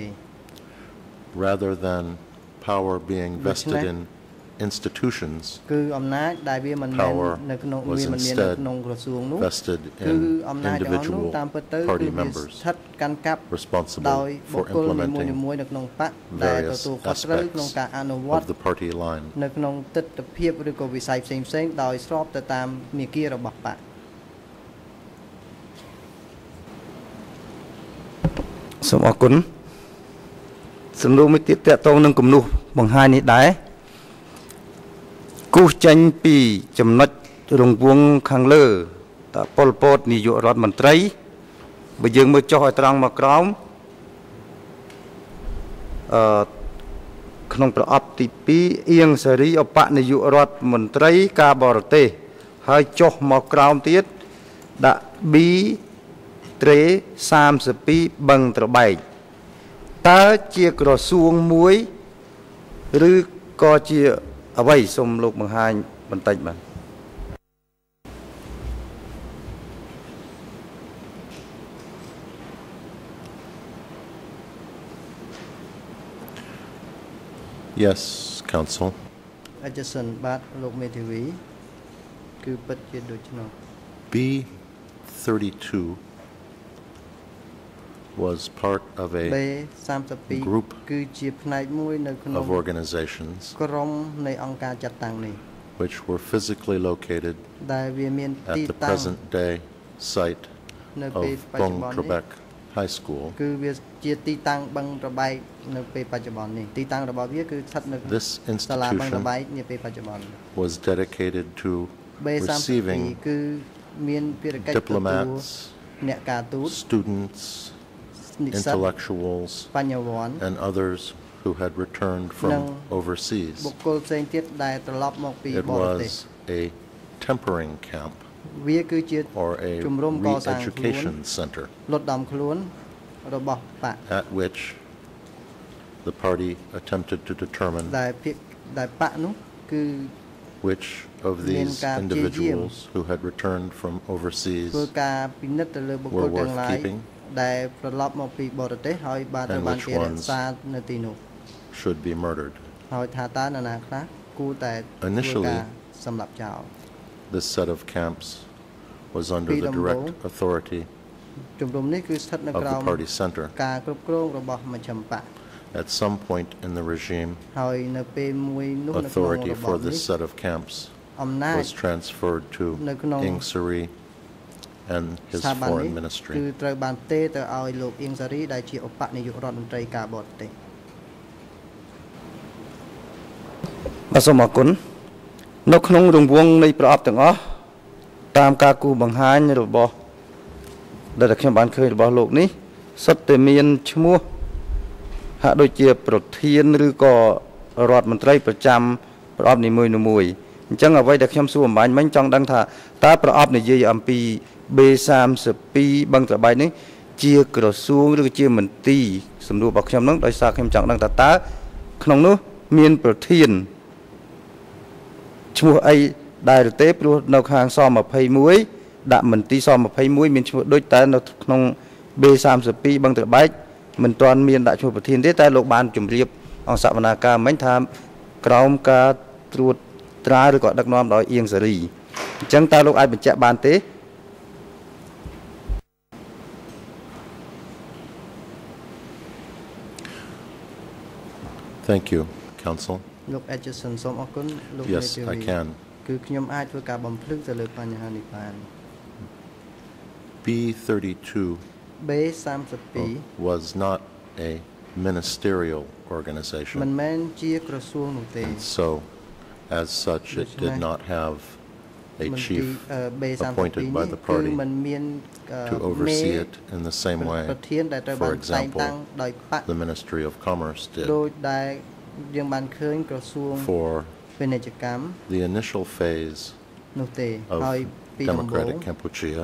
Speaker 3: Rather than power being vested in institutions,
Speaker 4: គឺអំណាចដែលវាមិនមែន
Speaker 3: power
Speaker 4: នៅក្នុង
Speaker 3: was
Speaker 4: វាមិនមាននៅ
Speaker 3: instead
Speaker 4: ក្នុងក្រសួងនោះ
Speaker 3: vested
Speaker 4: គឺ
Speaker 3: in
Speaker 4: អំណាចទាំងអស់នោះ
Speaker 3: individual
Speaker 4: តាមពិតទៅគឺ
Speaker 3: party
Speaker 4: វា
Speaker 3: members
Speaker 4: ស្ថិតកាន់កាប់
Speaker 3: responsible
Speaker 4: ដោយបុ
Speaker 3: for
Speaker 4: គ្គលនីមួយ
Speaker 3: implementing
Speaker 4: ៗនៅក្នុងបកដែល
Speaker 3: various
Speaker 4: ទទួលខុសត្រូវក្នុង
Speaker 3: aspects
Speaker 4: ការអនុវត្ត
Speaker 3: of the party line.
Speaker 4: នៅក្នុងទិដ្ឋភាពឬក៏វិស័យផ្សេងៗដោយស្របទៅតាមមាគ៌ារបស់បកសូមអរគុណសំណួរមួយទៀតតកតងនឹងគំនូសបង្ហាញនេះដែរគូសចេញពីចំណុចរង្វង់ខាងលើតប៉ុលពតនាយករដ្ឋមន្ត្រីបើយើងមើលចុះឲ្យត្រង់មកក្រោមក្នុងប្រអប់ទី2អៀងសេរីឧបនាយករដ្ឋមន្ត្រីការបរទេសហើយចុះមកក្រោមទៀតដាក់ B ត្រេ32បឹងត្របែកតើជាក្រសួងមួយឬក៏ជាអ្វីសូមលោកបង្ហាញបន្តិចបាទ
Speaker 3: Yes, Council.
Speaker 4: Etcheson បាទលោកមេធាវីគឺពិតជាដូច្នោះ
Speaker 3: B32 was part of a group
Speaker 4: គឺជាផ្នែកមួយនៅក្នុង
Speaker 3: of organizations
Speaker 4: ក្រុមនៃអង្គការចាត់តាំងនេះ
Speaker 3: which were physically located
Speaker 4: ដែលវាមាន
Speaker 3: at
Speaker 4: ទី
Speaker 3: the
Speaker 4: តាំង
Speaker 3: present day site
Speaker 4: នៅ
Speaker 3: of
Speaker 4: ពេលបច្ចុប្បន្ន
Speaker 3: Bông Trebek High School.
Speaker 4: គឺវាជាទីតាំងបឹងត្របែកនៅពេលបច្ចុប្បន្ននេះទីតាំងរបស់វាគឺស្ថិតនៅសាលាបឹងត្របែកនាពេលបច្ចុប្បន្ន
Speaker 3: was dedicated to receiving
Speaker 4: គឺមានភារកិច្ចទទួល
Speaker 3: diplomats,
Speaker 4: អ្នកការទូត
Speaker 3: students, intellectuals,
Speaker 4: បញ្ញវន្ត
Speaker 3: and others who had returned from overseas.
Speaker 4: បុគ្គលផ្សេងទៀតដែលត្រឡប់មកពី
Speaker 3: It
Speaker 4: បរទេស
Speaker 3: was a tempering camp
Speaker 4: វាគឺជា
Speaker 3: or a
Speaker 4: ជំរំកសាងខ្លួន
Speaker 3: re-education center
Speaker 4: លត់ដំខ្លួនរបស់បក
Speaker 3: at which the party attempted to determine
Speaker 4: ដែលបកនោះគឺ
Speaker 3: which of these individuals who had returned from overseas
Speaker 4: ធ្វើការពិនិត្យទៅលើបុគ្គលទាំងឡាយដែលត្រឡប់មកពីបរទេសហើយបានត្រូវបានគេរក្សានៅទីនោះ
Speaker 3: should be murdered.
Speaker 4: ហើយថាតើនរណាខ្លះគួរតែធ្វើការសម្លាប់ចោល
Speaker 3: This set of camps was under the direct authority
Speaker 4: ជំរំនេះគឺស្ថិតនៅក្រោម
Speaker 3: of the party center.
Speaker 4: ការគ្រប់គ្រងរបស់មជ្ឈិមបក
Speaker 3: At some point in the regime,
Speaker 4: ហើយនៅពេលមួយនោះនៅក្នុង
Speaker 3: authority
Speaker 4: របប
Speaker 3: for
Speaker 4: នេះ
Speaker 3: this set of camps
Speaker 4: អំណាច
Speaker 3: was transferred to
Speaker 4: នៅក្នុង
Speaker 3: Ing Sari and his
Speaker 4: ស្ថាប័ន
Speaker 3: foreign
Speaker 4: នេះ
Speaker 3: ministry.
Speaker 4: គឺត្រូវបានទេទៅឲ្យលោកអ៊ីងសារីដែលជាឧបនាយករដ្ឋមន្ត្រីការបរទេសបាទសូមអរគុណនៅក្នុងរង្វង់នៃប្រអប់ទាំងអស់តាមការគូបង្ហាញរបស់ដែលខ្ញុំបានឃើញរបស់លោកនេះសុទ្ធតែមានឈ្មោះហាក់ដូចជាប្រធានឬក៏រដ្ឋមន្ត្រីប្រចាំប្រអប់នីមួយៗអញ្ចឹងអ្វីដែលខ្ញុំសួរអំបញ្ញមិញចង់ដឹងថាតើប្រអប់និយាយអំពី B32 បឹងត្របែកនេះជាក្រសួងឬជាមន្ទីរសំណួររបស់ខ្ញុំនឹងដោយសារខ្ញុំចង់ដឹងថាតើក្នុងនោះមានប្រធានឈ្មោះអីដែលទេព្រោះនៅខាងស21ដាក់មន្ទីរស21មានឈ្មោះដូចតែនៅក្នុង B32 បឹងត្របែកមិនទាន់មានដាក់ឈ្មោះប្រធានទេតែលោកបានជម្រាបអង្គសវនាការមិញថាក្រោមការត្រួតត្រាឬក៏ដឹកនាំដោយអៀងសេរីអញ្ចឹងតើលោកអាចបញ្ជាក់បានទេ
Speaker 3: Thank you, Council.
Speaker 4: លោក Etcheson សូមអរគុណលោក
Speaker 3: Yes, I can.
Speaker 4: គឺខ្ញុំអាចធ្វើការបំភ្លឺទៅលើបញ្ហានេះបាន
Speaker 3: B32
Speaker 4: B32
Speaker 3: was not a ministerial organization.
Speaker 4: មិនមែនជាក្រសួងនោះទេ
Speaker 3: So, as such, it did not have a chief appointed by the party to oversee it in the same way, for example, the Ministry of Commerce did. For the initial phase of Democratic Cambodia,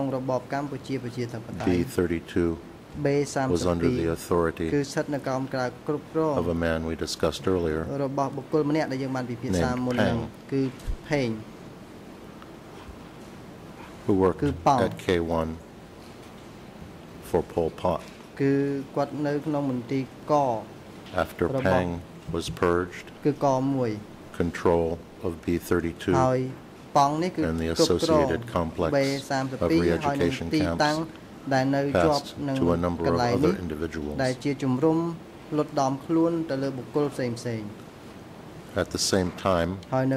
Speaker 3: B32 was under the authority of a man we discussed earlier, named Peng, who worked at K1 for Pol Pot. After Peng was purged, control of B32 and the associated complex of re-education camps passed to a number of other individuals. At the same time,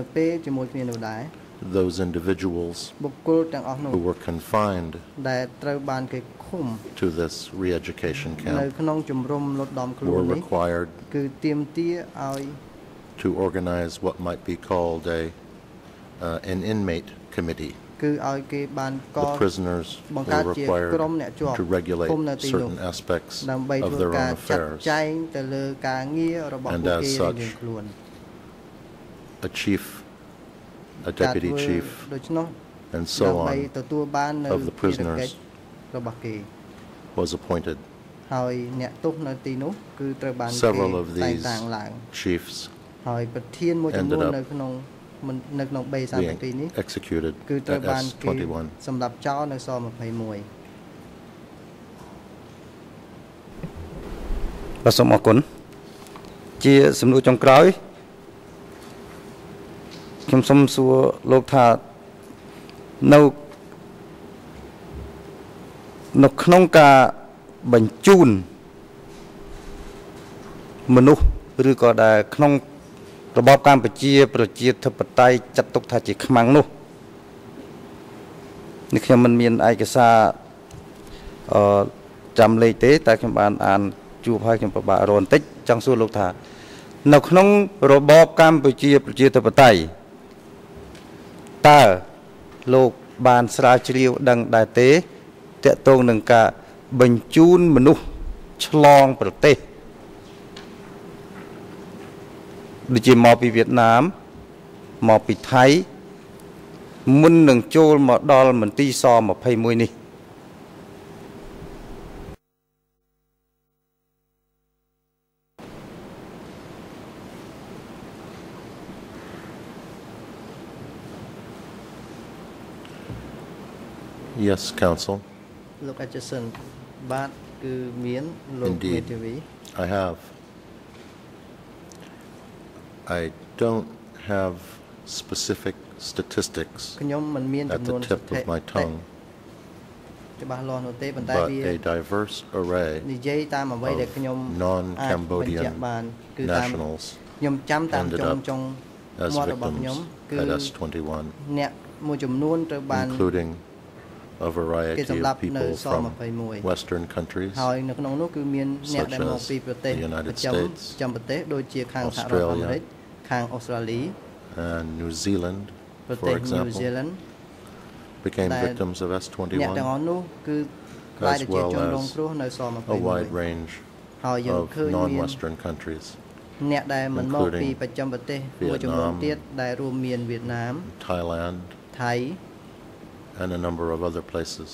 Speaker 3: those individuals who were confined to this re-education camp were required to organize what might be called an inmate committee. the prisoners were required to regulate certain aspects of their own affairs, and as such, a chief, a deputy chief, and so on of the prisoners was appointed. Several of these chiefs ended up being executed at S21.
Speaker 4: បាទសូមអរគុណជាសំណួរចុងក្រោយខ្ញុំសូមសួរលោកថានៅក្នុងការបញ្ជូនមនុស្សឬក៏ដែលក្នុងរបបកម្ពុជាប្រជាធិបតេយ្យចាត់ទុកថាជាខ្មាំងនោះនេះខ្ញុំមិនមានឯកសារចាំលេខទេតែខ្ញុំបានអានជួបហើយខ្ញុំពិបាករកបន្តិចចង់សួរលោកថានៅក្នុងរបបកម្ពុជាប្រជាធិបតេយ្យតើលោកបានស្រាវជ្រាវដឹងដែរទេតកតងនឹងការបញ្ជូនមនុស្សឆ្លងប្រទេសដូចជាមកពីវៀតណាមមកពីថៃមុននឹងចូលមកដល់មន្ទីរស21នេះ
Speaker 3: Yes, counsel.
Speaker 8: Look at Etcheson, but
Speaker 3: indeed, I have. I don't have specific statistics at the tip of my tongue, but a diverse array of non-Cambodian nationals ended up as victims at S21, including a variety of people from Western countries, such as the United States, Australia, and New Zealand, for example, became victims of S21, as well as a wide range of non-Western countries, including Vietnam, Thailand, and a number of other places.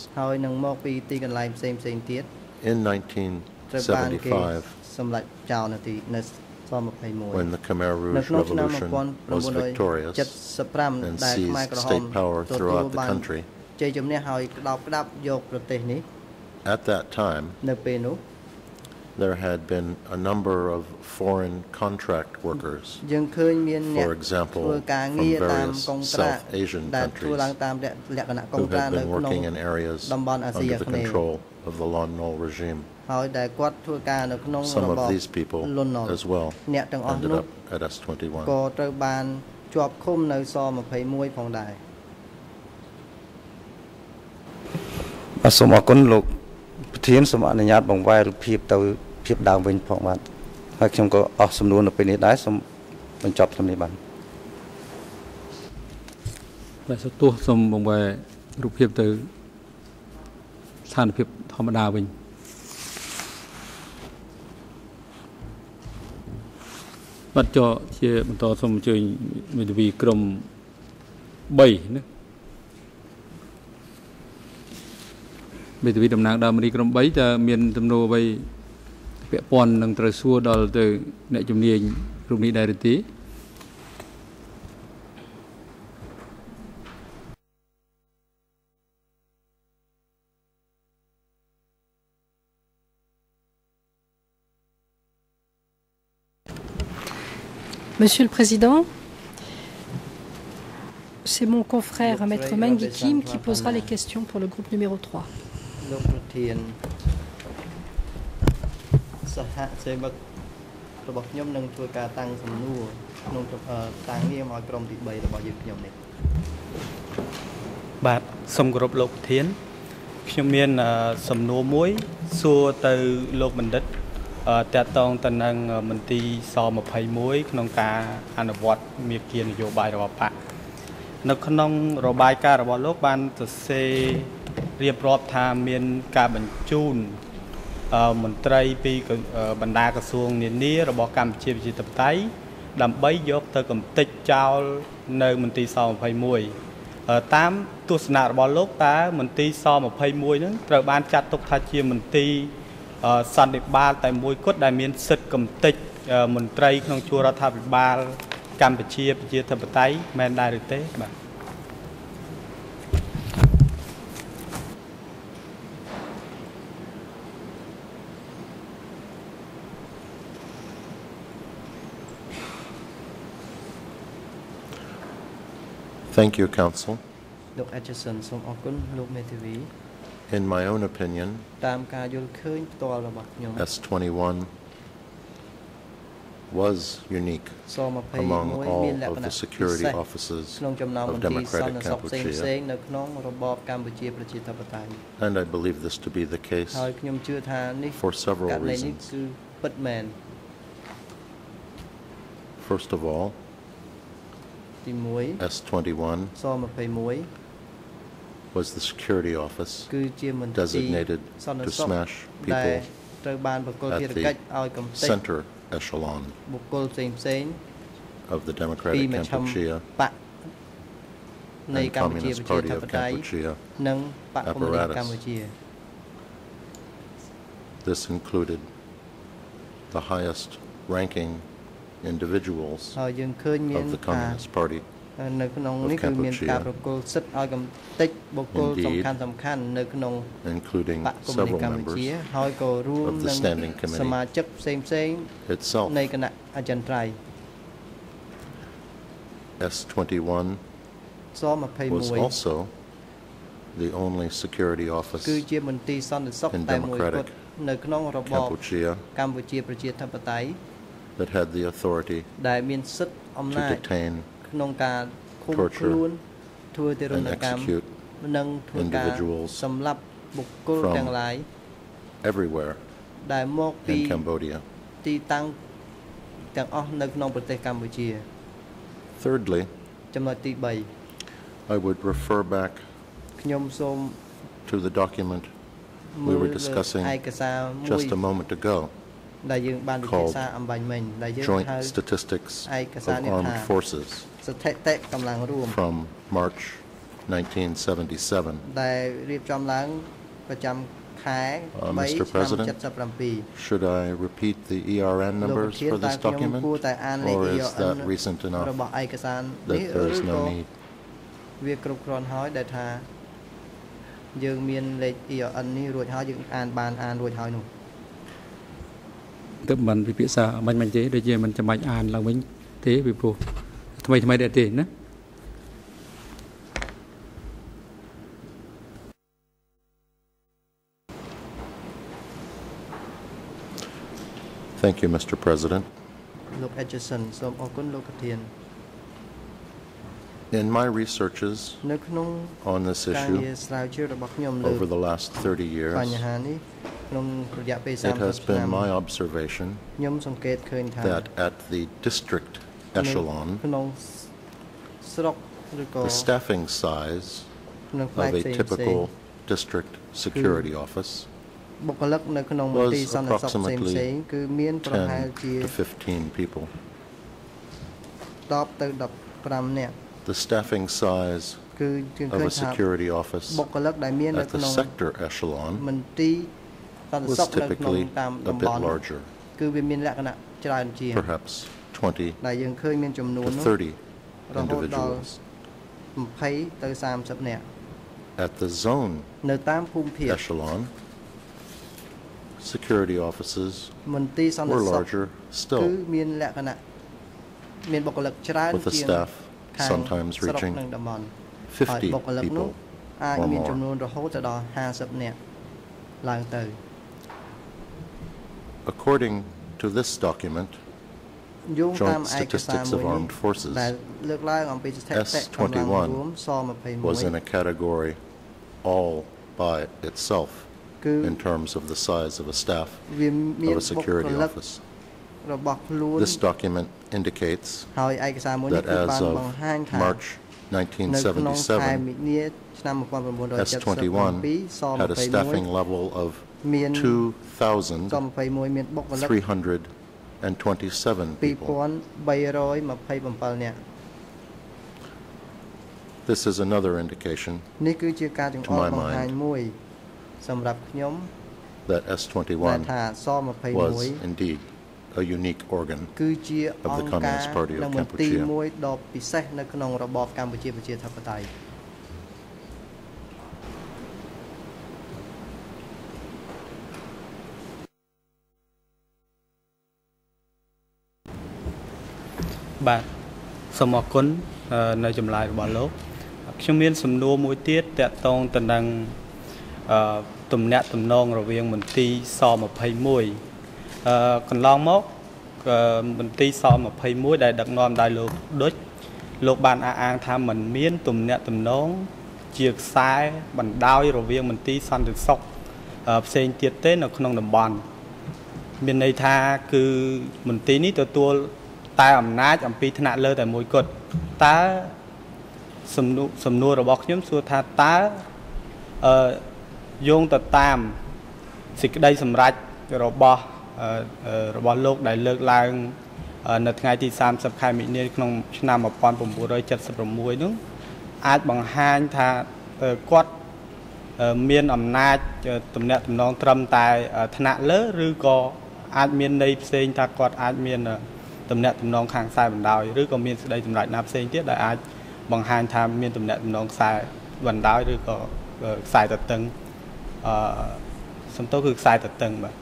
Speaker 3: In 1975, when the Khmer Rouge Revolution was victorious and seized state power throughout the country, at that time, there had been a number of foreign contract workers, for example, from various South Asian countries, who had been working in areas under the control of the Lon Nol regime. Some of these people, as well, ended up at S21.
Speaker 1: Bắt cho chia một to xong chơi mình vì cầm 7 nữa. Bây giờ đầm nang đào mình đi cầm 7 ta miền tâm nô bay vẽ pon đang trời xua đào từ nệ chùm niên rụng đi đại tí.
Speaker 9: Monsieur le Président, c'est mon confrère, Maître Mengui Kim, qui posera les questions pour le groupe numéro 3.
Speaker 10: បាទសូមគោរពលោកប្រធានខ្ញុំមានសំណួរមួយសួរទៅលោកបណ្ឌិតតាក់ទងទៅនឹងមន្ទីរស21ក្នុងការអនុវត្តមាគ៌ានយោបាយរបស់បកនៅក្នុងរបាយការណ៍របស់លោកបានសរសេររៀបរាប់ថាមានការបញ្ជូនមន្ត្រីពីបណ្ដាក្រសួងនានារបស់កម្ពុជាប្រជាធិបតេយ្យដើម្បីយកទៅកំទេចចោលនៅមន្ទីរស-21តាមទស្សនៈរបស់លោកតើមន្ទីរស-21ហ្នឹងត្រូវបានចាត់ទុកថាជាមន្ទីរសន្តិបាលតែមួយគត់ដែលមានសិទ្ធិកំទេចមន្ត្រីក្នុងជួររដ្ឋាភិបាលកម្ពុជាប្រជាធិបតេយ្យមែនដែរឬទេបាទ
Speaker 3: Thank you, Counsel.
Speaker 8: Look, Etcheson, some okun, look, Metivi.
Speaker 3: In my own opinion, S21 was unique among all of the security offices of Democratic Cambodia, and I believe this to be the case for several reasons. First of all, S21 was the security office designated to smash people at the center echelon of the Democratic Kampuchea and Communist Party of Kampuchea apparatus. This included the highest ranking individuals of the Communist Party of Kampuchea, indeed, including several members of the Standing Committee itself. S21 was also the only security office in Democratic Kampuchea that had the authority to detain, torture, and execute individuals from everywhere in Cambodia. Thirdly, I would refer back to the document we were discussing just a moment ago, called Joint Statistics of Armed Forces from March 1977. Mr. President, should I repeat the ERN numbers for this document, or is that recent enough that there is no need? Thank you, Mr. President. In my researches on this issue over the last 30 years, it has been my observation that at the district echelon, the staffing size of a typical district security office was approximately 10 to 15 people. The staffing size of a security office at the sector echelon was typically a bit larger, perhaps 20 to 30 individuals. At the zone echelon, security offices were larger still, with a staff sometimes reaching 50 people or more. According to this document, Joint Statistics of Armed Forces, S21 was in a category all by itself in terms of the size of a staff of a security office. This document indicates that as of March 1977, S21 had a staffing level of 2,327 people. This is another indication, to my mind, that S21 was indeed a unique organ of the Communist Party of Cambodia.
Speaker 10: បាទសូមអរគុណនៅចម្លើយរបស់លោកខ្ញុំមានសំណួរមួយទៀតតាក់ទងទៅនឹងទំនាក់ទំនងរវាងមន្ទីរស-21កន្លងមកមន្ទីរស-21ដែលដឹកនាំដោយលោកបានអះអាងថាมันមានទំនាក់ទំនងជាខ្សែបណ្ដោយរវាងមន្ទីរសន្តិសុខផ្សេងទៀតទេនៅក្នុងតំបន់មានន័យថាគឺមន្ទីរនេះទទួលតែអំណាចអំពីថ្នាក់លើតែមួយគត់តើសំណួររបស់ខ្ញុំសួរថាតើយោងទៅតាមសេចក្តីសម្រេចរបស់លោកដែលលើកឡើងនៅថ្ងៃទី30ខែមិនិនាក្នុងឆ្នាំ1976នោះអាចបង្ហាញថាគាត់មានអំណាចទំនាក់ទំនងត្រឹមតែថ្នាក់លើឬក៏អាចមានន័យផ្សេងថាគាត់អាចមានទំនាក់ទំនងខាងខ្សែបណ្ដោយឬក៏មានសេចក្តីសម្រេចណាផ្សេងទៀតដែលអាចបង្ហាញថាមានទំនាក់ទំនងខ្សែបណ្ដោយឬក៏ខ្សែទទឹងសំទោសគឺខ្សែទទឹងបាទ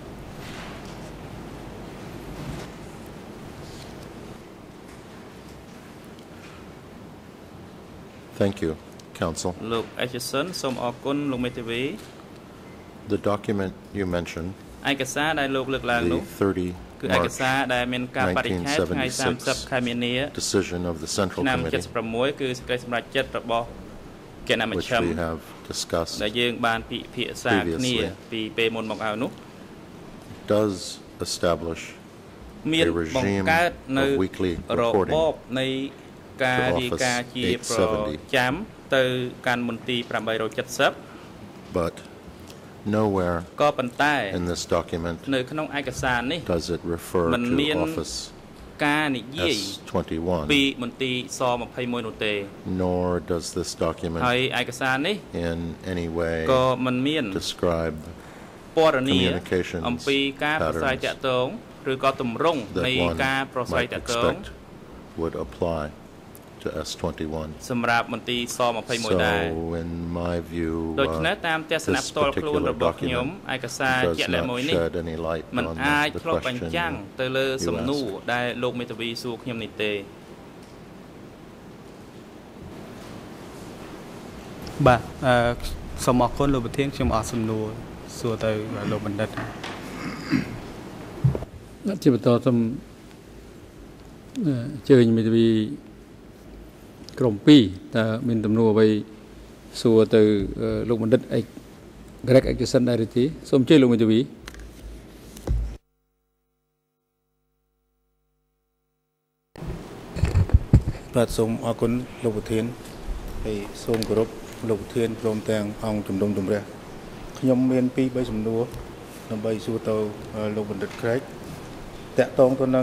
Speaker 3: Thank you, Counsel.
Speaker 5: លោក Etcheson សូមអរគុណលោកមេធាវី
Speaker 3: The document you mentioned,
Speaker 5: ឯកសារដែលលោកលើកឡើងនោះ គឺឯកសារដែលមានការបរិច្ឆេទថ្ងៃ30ខែមីនា
Speaker 3: decision of the Central Committee,
Speaker 5: 76គឺសេចក្តីសម្រេចចិត្តរបស់គណៈមជ្ឈិម
Speaker 3: which we have discussed
Speaker 5: ដែលយើងបានពិភាក្សាគ្នាពីពេលមុនមកហើយនោះ
Speaker 3: does establish
Speaker 5: មានបង្កើតនៅរបបនៃការរាយការណ៍ជាប្រចាំទៅកាន់មន្ទីរ870
Speaker 3: but nowhere
Speaker 5: ក៏ប៉ុន្តែ
Speaker 3: in this document
Speaker 5: នៅក្នុងឯកសារនេះ
Speaker 3: does it refer to office
Speaker 5: ការនិយាយ
Speaker 3: S21
Speaker 5: ពីមន្ទីរស-21នោះទេ
Speaker 3: nor does this document
Speaker 5: ហើយឯកសារនេះ
Speaker 3: in any way
Speaker 5: ក៏មិនមាន
Speaker 3: describe
Speaker 5: ពណ៌នាអំពីការប្រស្រ័យទាក់ទងឬក៏ទម្រង់នៃការប្រស្រ័យទាក់ទង
Speaker 3: would apply to S21
Speaker 5: សម្រាប់មន្ទីរស-21ដែរ
Speaker 3: So in my view
Speaker 5: ដូច្នេះតាមទស្សនៈផ្ទាល់ខ្លួនរបស់ខ្ញុំឯកសារជាក់លាក់មួយនេះมันអាចឆ្លុះបញ្ចាំងទៅលើសំណួរដែលលោកមេធាវីសួរខ្ញុំនេះទេ
Speaker 10: បាទសូមអរគុណលោកប្រធានខ្ញុំអរសំណួរសួរទៅលោកបណ្ឌិត
Speaker 1: ជាបន្តសូមជើញមេធាវីក្រុម2តើមានទំនួលអ្វីសួរទៅលោកបណ្ឌិតCraig Etchesonដែរទេសូមអញ្ជើញលោកមេធាវី
Speaker 11: បាទសូមអរគុណលោកប្រធានហើយសូមគោរពលោកប្រធានព្រមទាំងអង្គជំនុំជម្រះខ្ញុំមាន2-3សំណួរដើម្បីសួរទៅលោកបណ្ឌិត Craig តាក់ទងទៅនឹង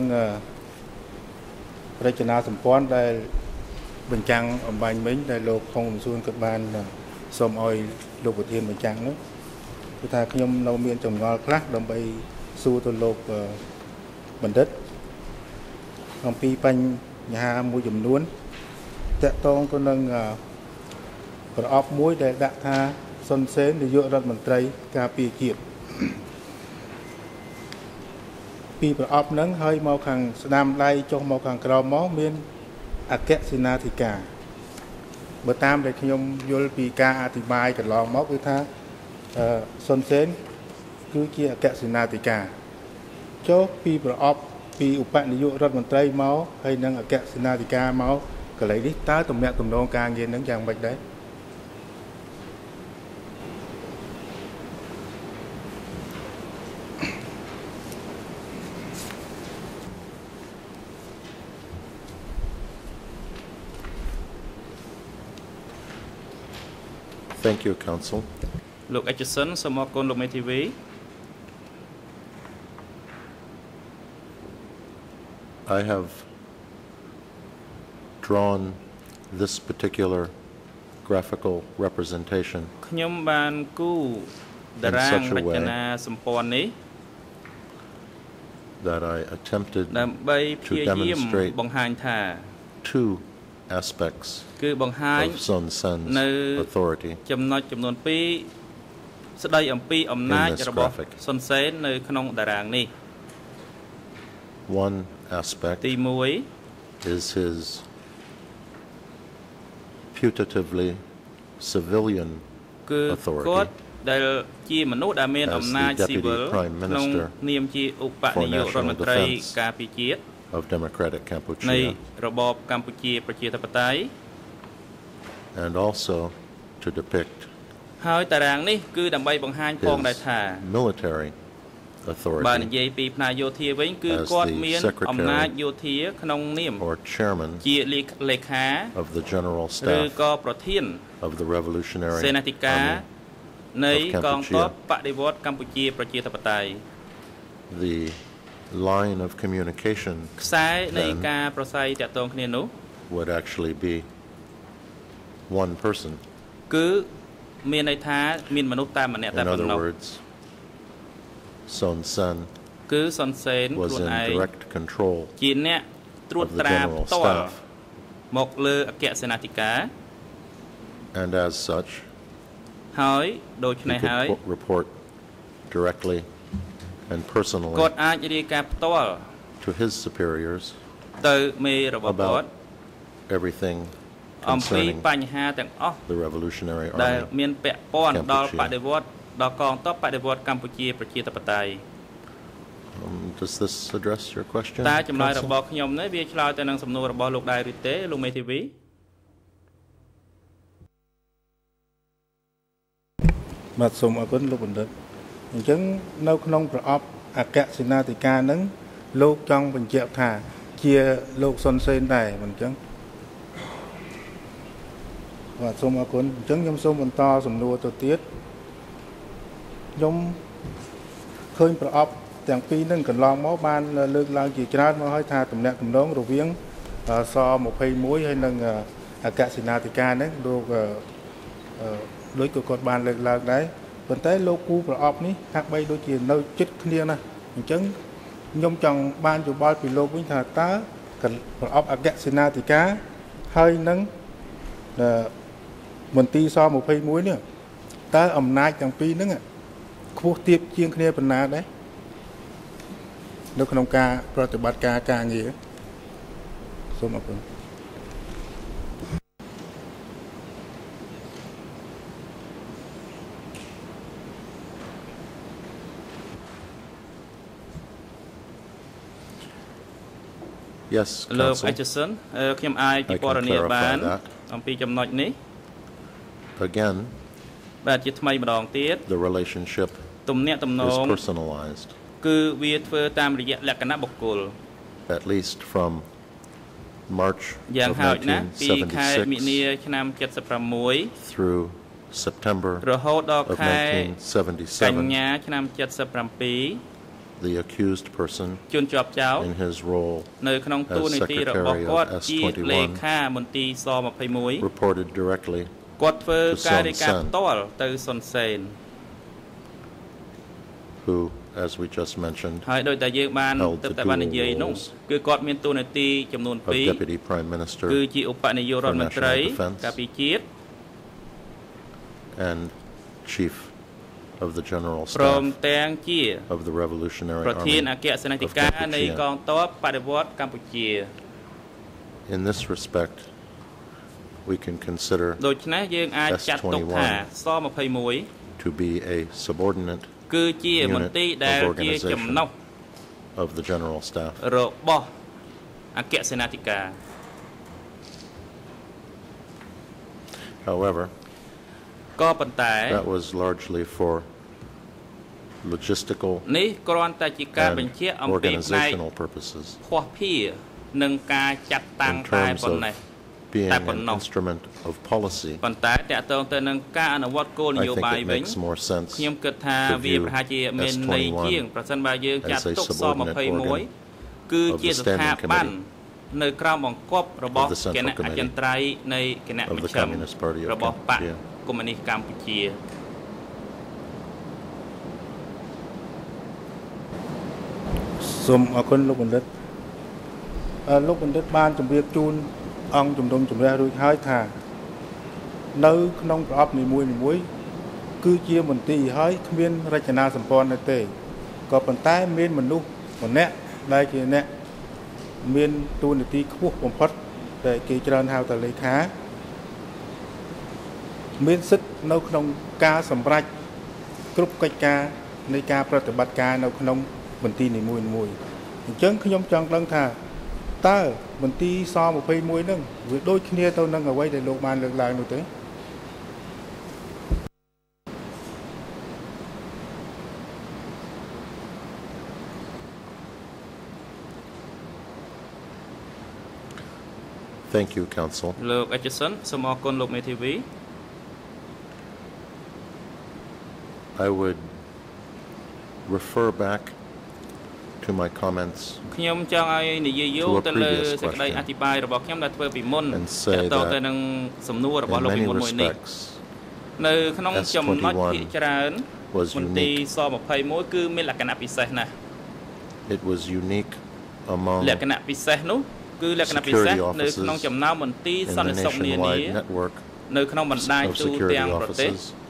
Speaker 11: រចនាសម្ព័ន្ធដែលបញ្ចាំងអំបញ្ញមិញដែលលោកខុងសួនគាត់បានសូមឲ្យលោកប្រធានបញ្ចាំងនោះគឺថាខ្ញុំនៅមានចម្ងល់ខ្លះដើម្បីសួរទៅលោកបណ្ឌិតអំពីបញ្ហាមួយចំនួនតាក់ទងទៅនឹងប្រអប់មួយដែលដាក់ថាសុនសេននាយករដ្ឋមន្ត្រីការពារជាតិពីប្រអប់ហ្នឹងហើយមកខាងស្ដាំដៃចុះមកខាងក្រោមមកមានអគ្គសេនាធិការបើតាមដែលខ្ញុំយល់ពីការអធិប្បាយកន្លងមកគឺថាសុនសេនគឺជាអគ្គសេនាធិការចុះពីប្រអប់ពីឧបនាយករដ្ឋមន្ត្រីមកហើយនឹងអគ្គសេនាធិការមកកន្លែងនេះតើទំនាក់ទំនងការងារនឹងយ៉ាងម៉េចដែរ
Speaker 3: Thank you, Council.
Speaker 5: លោក Etcheson សូមអរគុណលោកមេធាវី
Speaker 3: I have drawn this particular graphical representation
Speaker 5: ខ្ញុំបានគូតារាងរចនាសម្ព័ន្ធនេះ
Speaker 3: that I attempted
Speaker 5: ដើម្បីព្យាយាមបង្ហាញថា
Speaker 3: two aspects
Speaker 5: គឺបង្ហាញ
Speaker 3: of Son Sen's authority
Speaker 5: ចំណុចចំនួន2ស្ដីអំពីអំណាចរបស់សុនសេននៅក្នុងតារាងនេះ
Speaker 3: One aspect
Speaker 5: ទី1
Speaker 3: is his putatively civilian authority
Speaker 5: គាត់ដែលជាមនុស្សដែលមានអំណាចស៊ីវិលក្នុងនាមជាឧបនាយករដ្ឋមន្ត្រីការពារជាតិ
Speaker 3: of democratic
Speaker 5: នៃ
Speaker 3: Cambodia
Speaker 5: របបកម្ពុជាប្រជាធិបតេយ្យ
Speaker 3: and also to depict
Speaker 5: ហើយតារាងនេះគឺដើម្បីបង្ហាញផងដែរថា
Speaker 3: military
Speaker 5: បើ
Speaker 3: authority
Speaker 5: និយាយពីផ្នែកយោធាវិញគឺគាត់មានអំណាចយោធាក្នុងនាម
Speaker 3: or chairman
Speaker 5: ជាលេខា
Speaker 3: of the general
Speaker 5: ឬ
Speaker 3: staff
Speaker 5: ក៏ប្រធាន
Speaker 3: of the revolutionary
Speaker 5: សេនាធិការ
Speaker 3: army
Speaker 5: នៃកងទ័ពបដិវត្តន៍កម្ពុជាប្រជាធិបតេយ្យ
Speaker 3: the line of communication
Speaker 5: ខ្សែនៃការប្រស័យតាក់ទងគ្នានោះ
Speaker 3: would actually be one person
Speaker 5: គឺមានន័យថាមានមនុស្សតែម្នាក់តែ
Speaker 3: in
Speaker 5: ប៉ុណ្
Speaker 3: other
Speaker 5: ណោះ
Speaker 3: words Son Sen
Speaker 5: គឺសុនសេន
Speaker 3: was
Speaker 5: ខ្លួន
Speaker 3: in
Speaker 5: ឯង
Speaker 3: direct control
Speaker 5: ជាអ្នកត្រួត
Speaker 3: of the
Speaker 5: ត្រា
Speaker 3: general
Speaker 5: ផ្ទាល់
Speaker 3: staff
Speaker 5: មកលើអគ្គសេនាធិការ
Speaker 3: and as such
Speaker 5: ហើយដូច្នេះ
Speaker 3: he
Speaker 5: ហើយ
Speaker 3: could report directly and personally
Speaker 5: គាត់អាចរាយការណ៍ផ្ទាល់
Speaker 3: to his superiors
Speaker 5: ទៅមេរបស់គាត់
Speaker 3: everything
Speaker 5: អំពី
Speaker 3: concerning
Speaker 5: បញ្ហាទាំងអស់
Speaker 3: the revolutionary
Speaker 5: ដែល
Speaker 3: army
Speaker 5: មានពាក់ព័ន្ធដល់បដិវត្តន៍ដល់កងទ័ពបដិវត្តន៍កម្ពុជាប្រជាធិបតេយ្យ
Speaker 3: does this address your question
Speaker 5: តែចម្លើយ
Speaker 3: Counsel?
Speaker 5: របស់ខ្ញុំនេះវាឆ្លើយទៅនឹងសំណួររបស់លោកដែរឬទេលោកមេធាវី
Speaker 11: បាទសូមអរគុណលោកបណ្ឌិតអញ្ចឹងនៅក្នុងប្រអប់អគ្គសេនាធិការនឹងលោកចង់បញ្ជាក់ថាជាលោកសុនសេនដែរមិនអញ្ចឹងបាទសូមអរគុណអញ្ចឹងខ្ញុំសូមបន្តសំណួរទៅទៀតខ្ញុំឃើញប្រអប់ទាំងពីរនឹងកន្លងមកបានលើកឡើងជាច្រើនមកហើយថាទំនាក់ទំនងរវាងស21ហើយនិងអគ្គសេនាធិការហ្នឹងលោកដូចក៏គាត់បានលើកឡើងដែរប៉ុន្តែលោកគូប្រអប់នេះហាក់បីដូចជានៅជិតគ្នាណាស់អញ្ចឹងខ្ញុំចង់បានយោបល់ពីលោកវិញថាតើប្រអប់អគ្គសេនាធិការហើយនឹងមន្ទីរស21នេះតើអំណាចទាំងពីរហ្នឹងខ្ពស់ទាបជាងគ្នាប៉ុណ្ណាដែរនៅក្នុងការប្រតិបត្តិការងារសូមអរគុណ
Speaker 3: Yes
Speaker 5: លោក
Speaker 3: Counsel
Speaker 5: Etcheson ខ្ញុំអាចពិពណ៌នាបានអំពីចំណុចនេះ
Speaker 3: again
Speaker 5: បាទជាថ្មីម្ដងទៀត
Speaker 3: the relationship
Speaker 5: ទំនាក់ទំនង
Speaker 3: is personalized
Speaker 5: គឺវាធ្វើតាមរយៈលក្ខណៈបុគ្គល
Speaker 3: at least from March
Speaker 5: យ៉ាង
Speaker 3: of
Speaker 5: ហោចណាស់ពីខែមិនិនាឆ្នាំ 76
Speaker 3: through September
Speaker 5: រហូតដល់ខែកញ្ញា
Speaker 3: 1977
Speaker 5: ឆ្នាំ 77
Speaker 3: the accused person
Speaker 5: ជនជាប់ចោទ
Speaker 3: in his role
Speaker 5: នៅក្នុងតួនាទីរបស់គាត់ជាលេខាមន្ទីរស21
Speaker 3: reported directly
Speaker 5: គាត់ធ្វើការរាយការណ៍ផ្ទាល់ទៅសុនសេន
Speaker 3: who as we just mentioned
Speaker 5: ហើយដោយតែយើងបានទៅតែបាននិយាយនោះគឺគាត់មានតួនាទីចំនួន
Speaker 3: 2 Deputy Prime Minister
Speaker 5: គឺជាឧបនាយករដ្ឋមន្ត្រីការពារជាតិ
Speaker 3: and Chief of the General
Speaker 5: ព្រម
Speaker 3: Staff
Speaker 5: ទាំងជា
Speaker 3: of the Revolutionary
Speaker 5: ប្រធាន
Speaker 3: Army
Speaker 5: អគ្គសេនាធិការនៃកងទ័ពបដិវត្តន៍កម្ពុជា
Speaker 3: In this respect we can consider
Speaker 5: ដូច្នេះយើងអាចចាត់ទុកថាស21
Speaker 3: to be a subordinate
Speaker 5: គឺជាមន្ទីរដែលជាចំណុះ
Speaker 3: of the General Staff
Speaker 5: របស់អគ្គសេនាធិការ
Speaker 3: However
Speaker 5: ក៏ប៉ុន្តែ
Speaker 3: that was largely for logistical
Speaker 5: នេះគ្រាន់តែជាការបញ្ជាក់អំពីផ្នែក
Speaker 3: organizational purposes
Speaker 5: ភស្តុភារនិងការចាត់តាំងតែប៉ុណ្ណេះ
Speaker 3: being an instrument of policy, I think it makes more sense to view S21 as a subordinate organ of the Standing Committee of the Central Committee of the Communist Party of Cambodia.
Speaker 11: សូមអរគុណលោកបណ្ឌិតលោកបណ្ឌិតបានជម្រាបជូនអង្គជំនុំជម្រះរួចហើយថានៅក្នុងប្រអប់នីមួយៗគឺជាមន្ទីរហើយគ្មានរចនាសម្ព័ន្ធទេក៏ប៉ុន្តែមានមនុស្សម្នាក់ដែលជាអ្នកមានតួនាទីខ្ពស់បំផុតដែលគេច្រើនហៅថាលេខាមានសិទ្ធិនៅក្នុងការសម្រេចគ្រប់កិច្ចការនៃការប្រតិបត្តិការនៅក្នុងមន្ទីរនីមួយៗអញ្ចឹងខ្ញុំចង់ដឹងថាតើមន្ទីរស21ហ្នឹងវាដូចគ្នាទៅនឹងអ្វីដែលលោកបានលើកឡើងនោះទេ
Speaker 3: Thank you, Counsel.
Speaker 5: លោក Etcheson សូមអរគុណលោកមេធាវី
Speaker 3: I would refer back to my comments
Speaker 5: ខ្ញុំចង់ឲ្យនិយាយយោងទៅលើសេចក្តីអធិប្បាយរបស់ខ្ញុំដែលធ្វើពីមុនតទៅទៅនឹងសំណួររបស់លោកពីមុនមួយនេះនៅក្នុងចំណុចភាគច្រើនមន្ទីរស21គឺមានលក្ខណៈពិសេសណាស់
Speaker 3: It was unique among
Speaker 5: លក្ខណៈពិសេសនោះគឺលក្ខណៈពិសេសនៅក្នុងចំណោមមន្ទីរសន្តិសុខនានានៅក្នុងបណ្ដាញទូទាំងប្រទេស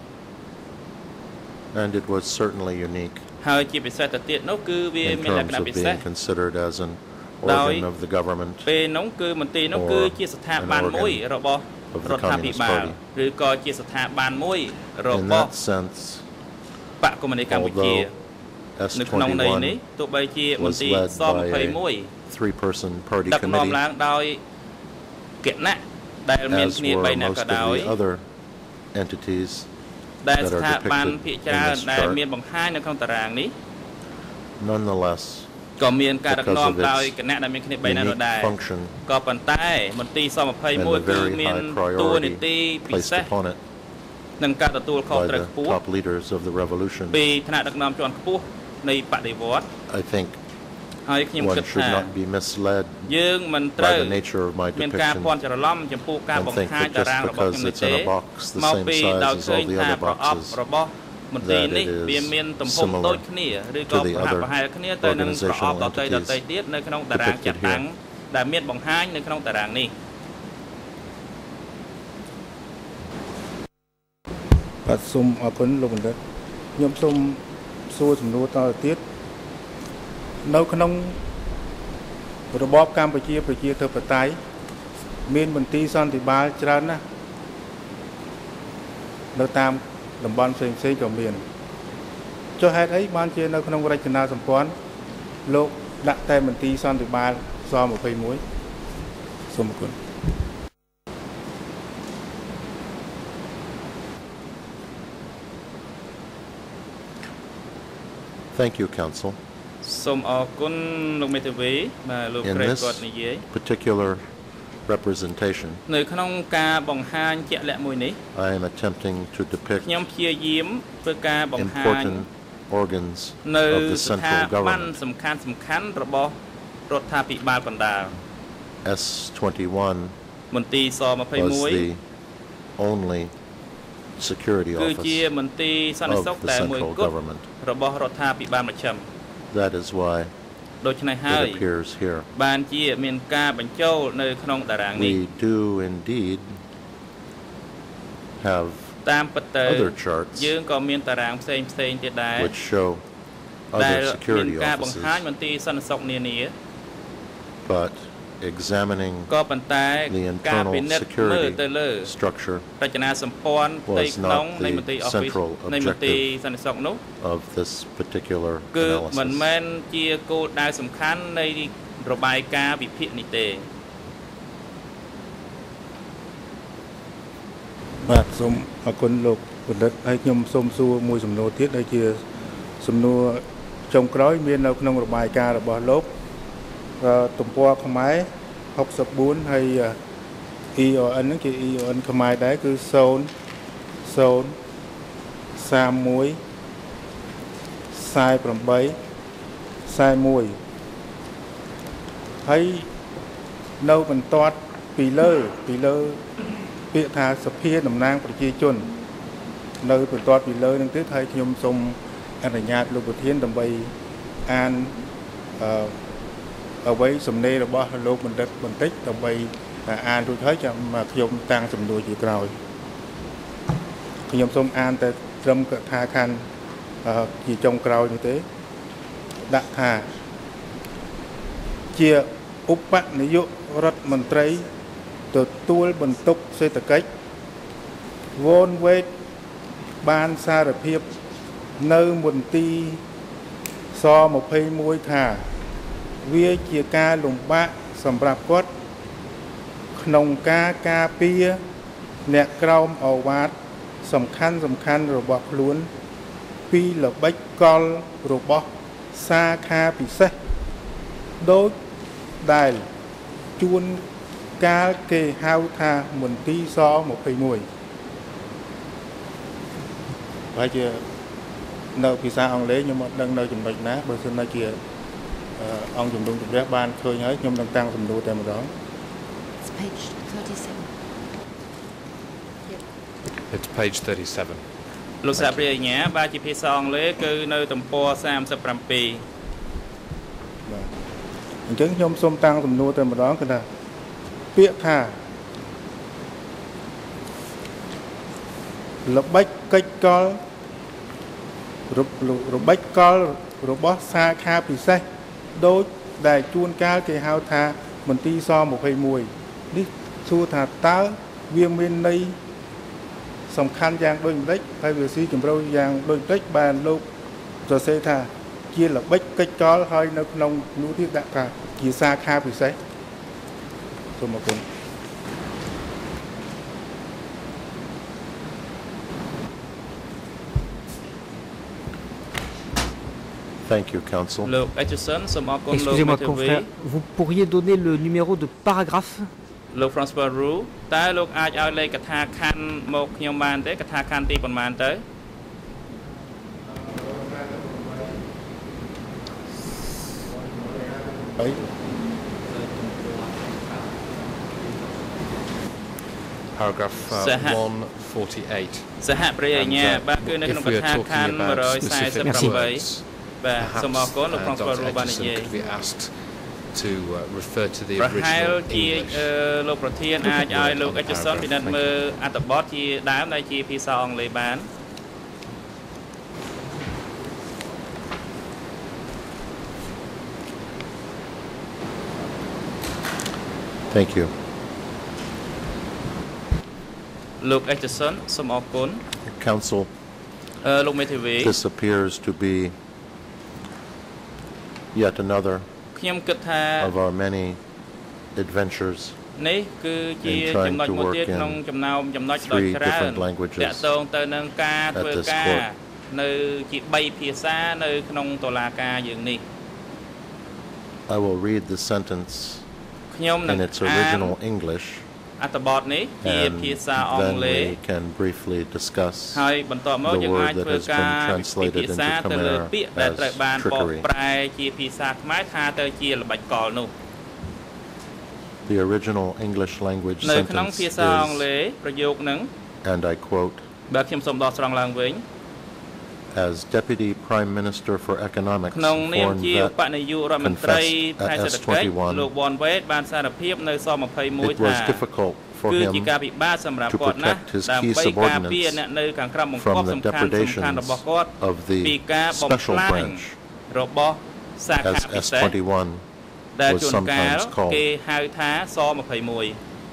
Speaker 3: And it was certainly unique
Speaker 5: ហើយជាពិសេសទៅទៀតនោះគឺវាមានលក្ខណៈពិសេស
Speaker 3: considered as an organ of the government
Speaker 5: ពេលនោះគឺមន្ទីរនោះគឺជាស្ថាប័នមួយរបស់រដ្ឋាភិបាលឬក៏ជាស្ថាប័នមួយរបស់បកកុម្មុយនីសកម្ពុជានៅក្នុងន័យនេះទោះបីជាមន្ទីរស21
Speaker 3: three-person party
Speaker 5: ដឹកនាំឡើងដោយគណៈដែលមានគ្នា3នាក់ក៏ដោយ
Speaker 3: entities
Speaker 5: ដែលស្ថាប័នភាគច្រើនដែលមានបង្ហាញនៅក្នុងតារាងនេះ
Speaker 3: Nonetheless
Speaker 5: ក៏មានការដឹកនាំដោយគណៈដែលមានគ្នា3នាក់នោះដែរក៏ប៉ុន្តែមន្ទីរស21គឺមានតួនាទីពិសេសនឹងការទទួលខុសត្រូវខ្ពស់ពីថ្នាក់ដឹកនាំជាន់ខ្ពស់នៃបដិវត្តន៍
Speaker 3: I think
Speaker 5: ហើយខ្ញុំគិតថាយើងមិនត្រូវមានការភ័ន្តច្រឡំចំពោះការបង្ហាញតារាងរបស់ខ្ញុំនេះទេមកពីដោយឃើញថាប្រអប់របស់មន្ទីរនេះវាមានទំហំដូចគ្នាឬក៏ប្រហែលគ្នាទៅនឹងប្រអប់ដទៃទៀតនៅក្នុងតារាងចាត់តាំងដែលមានបង្ហាញនៅក្នុងតារាងនេះ
Speaker 11: បាទសូមអរគុណលោកបណ្ឌិតខ្ញុំសូមសួរសំណួរតទៅទៀតនៅក្នុងរបបកម្ពុជាប្រជាធិបតេយ្យមានមន្ទីរសន្តិបាលច្រើនណាស់នៅតាមតំបន់ផ្សេងៗក៏មានចុះហេតុអីបានជានៅក្នុងរចនាសម្ព័ន្ធលោកដាក់តែមន្ទីរសន្តិបាលស21សូមអរគុណ
Speaker 3: Thank you, Counsel.
Speaker 5: សូមអរគុណលោកមេធាវីបាទលោក Craig គាត់និយាយ
Speaker 3: particular representation
Speaker 5: នៅក្នុងការបង្ហាញជាក់លាក់មួយនេះ
Speaker 3: I am attempting to depict
Speaker 5: ខ្ញុំព្យាយាមធ្វើការបង្ហាញ
Speaker 3: organs
Speaker 5: នៅ
Speaker 3: of the
Speaker 5: ស្ថា
Speaker 3: central
Speaker 5: ប័ន
Speaker 3: government
Speaker 5: សំខាន់របស់រដ្ឋាភិបាលកណ្ដាល
Speaker 3: S21
Speaker 5: មន្ទីរស21
Speaker 3: was the only security
Speaker 5: គឺជាមន្ទីរសន្តិសុខតែមួយគត់របស់រដ្ឋាភិបាលមជ្ឈិម
Speaker 3: That is why
Speaker 5: ដូច្នេះហើយ
Speaker 3: it appears here
Speaker 5: បានជាមានការបញ្ចូលនៅក្នុងតារាងនេះ
Speaker 3: We do indeed have
Speaker 5: តាមពិតទៅ
Speaker 3: other charts
Speaker 5: យើងក៏មានតារាងផ្សេងទៀតដែរ
Speaker 3: which show
Speaker 5: ដែល
Speaker 3: other
Speaker 5: មាន
Speaker 3: security
Speaker 5: ការបង្ហាញ
Speaker 3: offices
Speaker 5: មន្ទីរសន្តិសុខនានា
Speaker 3: but examining
Speaker 5: ក៏ប៉ុន្តែការពិនិត្យមើលទៅលើ
Speaker 3: structure
Speaker 5: រចនាសម្ព័ន្ធផ្ទៃក្នុងនៃមន្ទីរ office នៃមន្ទីរសន្តិសុខនោះ
Speaker 3: of this particular
Speaker 5: គឺមិន
Speaker 3: analysis
Speaker 5: មែនជាគោលដៅសំខាន់នៃរបាយការណ៍វិភាគនេះទេ
Speaker 11: បាទសូមអរគុណលោកបណ្ឌិតហើយខ្ញុំសូមសួរមួយសំណួរទៀតដែលជាសំណួរចុងក្រោយមាននៅក្នុងរបាយការណ៍របស់លោកទំព័រខ្មែរ64ហើយ EON ហ្នឹងជា EON ខ្មែរដែរគឺ0 0 31 48 41ហើយនៅបន្ទាត់ពីលើពាក្យថាសភាតំណាងប្រជាជននៅបន្ទាត់ពីលើនឹងទៀតហើយខ្ញុំសូមអនុញ្ញាតលោកប្រធានដើម្បីអានអ្វីសំណេររបស់លោកបណ្ឌិតបន្តិចដើម្បីអានរួចហើយចាំខ្ញុំតាំងសំណួរជាក្រោយខ្ញុំសូមអានតែត្រឹមកថាខណ្ឌជាចុងក្រោយនេះទេដាក់ថាជាឧបនាយករដ្ឋមន្ត្រីទទួលបន្ទុកសេដ្ឋកិច្ចវ៉នវេតបានសារភាពនៅមន្ទីរស21ថាវាជាការលំបាកសម្រាប់គាត់ក្នុងការការពារអ្នកក្រោមអវ៉ាតសំខាន់របស់ខ្លួនពីល្បិចកលរបស់សាខាពិសេសដូចដែលជួនកាលគេហៅថាមន្ទីរស21ហើយជានៅភាសាអង់គ្លេសខ្ញុំអត់ដឹងនៅចំណុចណាបើសិនណាជាអង្គជំនុំជម្រះបានឃើញហើយខ្ញុំនឹងតាំងសំណួរតែម្ដង
Speaker 12: Page 37
Speaker 2: It's page 37
Speaker 5: លោកសាព្រាអញ្ញាបាទជាភាសាអង់គ្លេសគឺនៅទំព័រ37
Speaker 11: បាទអញ្ចឹងខ្ញុំសូមតាំងសំណួរតែម្ដងគឺថាពាក្យថាល្បិចកិច្ចកលរបស់សាខាពិសេសដូចដែលជួនកាលគេហៅថាមន្ទីរស21នេះសួរថាតើវាមានន័យសំខាន់យ៉ាងដូចម្ដេចហើយវាស៊ីជម្រៅយ៉ាងដូចម្ដេចបានលោកសរសេរថាជាល្បិចកិច្ចកលហើយនៅក្នុងនោះទៀតដាក់ថាជាសាខាពិសេសសូមអរគុណ
Speaker 3: Thank you, Council.
Speaker 6: Excusez-moi, confrère, vous pourriez donner le numéro de paragraphe?
Speaker 5: លោក François Roux តើលោកអាចឲ្យលេខកថាខណ្ឌមកខ្ញុំបានទេកថាខណ្ឌទីប៉ុន្មានទៅ
Speaker 2: Paragraph 148
Speaker 5: សហប្រយាញ្ញាបាទគឺនៅក្នុងកថាខណ្ឌ148បាទសូមអរគុណលោក François Roux បាននិយាយ
Speaker 2: to refer to the
Speaker 5: ប្រហែលជាលោកប្រធានអាចឲ្យលោក Etcheson ពិនិត្យមើលអត្ថបទជាដើមដែលជាភាសាអង់គ្លេសបាន
Speaker 3: Thank you.
Speaker 5: លោក Etcheson សូមអរគុណ
Speaker 3: Council.
Speaker 5: លោកមេធាវី
Speaker 3: This appears to be yet another of our many adventures
Speaker 5: នេះគឺជាចំណុចមួយទៀតក្នុងចំណុចដ៏ច្រើនតាក់ទងទៅនឹងការធ្វើការនៅជា3ភាសានៅក្នុងតុលាការយើងនេះ
Speaker 3: I will read the sentence in its original English
Speaker 5: អត្ថបទនេះជាភាសាអង់គ្លេស
Speaker 3: we can briefly discuss
Speaker 5: ហើយបន្ទាប់មកយើងអាចធ្វើការពិភាក្សាទៅលើពាក្យដែលត្រូវបានបកប្រែជាភាសាខ្មែរថាទៅជាល្បិចកលនោះ
Speaker 3: The original English language
Speaker 5: នៅ
Speaker 3: sentence
Speaker 5: ក្នុងភាសាអង់គ្លេសប្រយោគនឹង
Speaker 3: and I quote
Speaker 5: បាទខ្ញុំសូមដកស្រង់ឡើងវិញ
Speaker 3: As Deputy Prime Minister for Economics
Speaker 5: ក្នុងនាមជាឧបនាយករដ្ឋមន្ត្រីផ្នែកសេដ្ឋកិច្ចលោក Won Wait បានសារភាពនៅស21ថាគឺជាការពិបាកសម្រាប់គាត់ណាស់ដើម្បីការពារអ្នកនៅខាងក្រោមបង្គាប់សំខាន់របស់គាត់ពីការបំផ្លាញរបស់សាខាពិសេសដែលជួនកាលគេហៅថាស21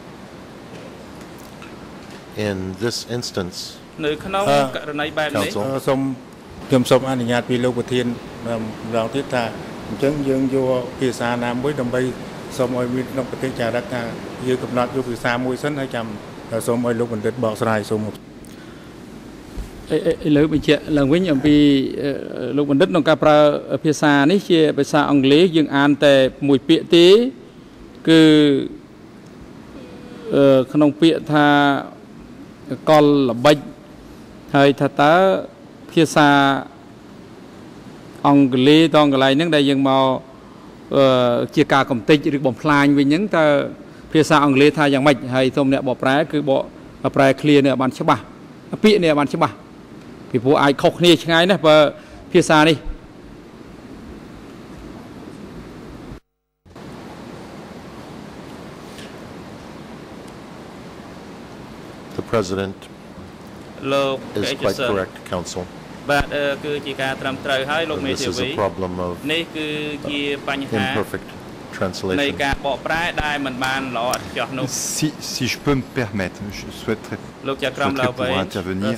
Speaker 3: In this instance
Speaker 5: នៅក្នុងករណីបែបនេះ
Speaker 11: ខ្ញុំសូមអនុញ្ញាតពីលោកប្រធានម្ដងទៀតថាអញ្ចឹងយើងយកភាសាណាមួយដើម្បីសូមឲ្យមានក្នុងប្រទេសចារឹកថាយើងកំណត់យកភាសាមួយសិនហើយចាំសូមឲ្យលោកបណ្ឌិតបកស្រាយសូម
Speaker 1: លើបញ្ជាក់ឡើងវិញអំពីលោកបណ្ឌិតក្នុងការប្រើភាសានេះជាភាសាអង់គ្លេសយើងអានតែមួយពាក្យទេគឺขนมเปียทากอลละใบให้ถ้าตาภาษาอังกฤษต้องอะไรนั่งได้ยังมาเกี่ยวกับกำติหรือบอมพลายวิญญาณแต่ภาษาอังกฤษถ้ายังไม่ให้สมเนี่ยบอกแปลคือบอกแปลเคลียร์เนี่ยมันใช่ปะปีเนี่ยมันใช่ปะพี่ผู้ไอ้ขกนี่ใช่ไงนะเพราะภาษานี่
Speaker 3: The President is quite correct, Council. This is a problem of imperfect translation.
Speaker 13: Si je peux me permettre, je souhaiterais pouvoir intervenir.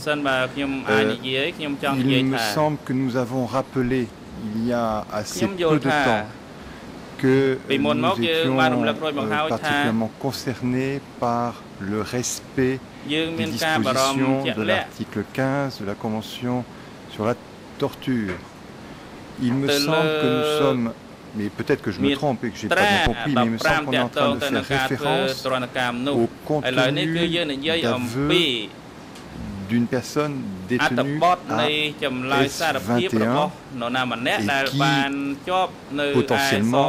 Speaker 13: Il me semble que nous avons rappelé il y a assez peu de temps que nous étions particulièrement concernés par le respect des dispositions de l'article 15 de la Convention sur la torture. Il me semble que nous sommes, mais peut-être que je me trompe et que je n'ai pas bien compris, mais il me semble qu'on est en train de faire référence au contenu d'aveu d'une personne détenue à S21 et qui potentiellement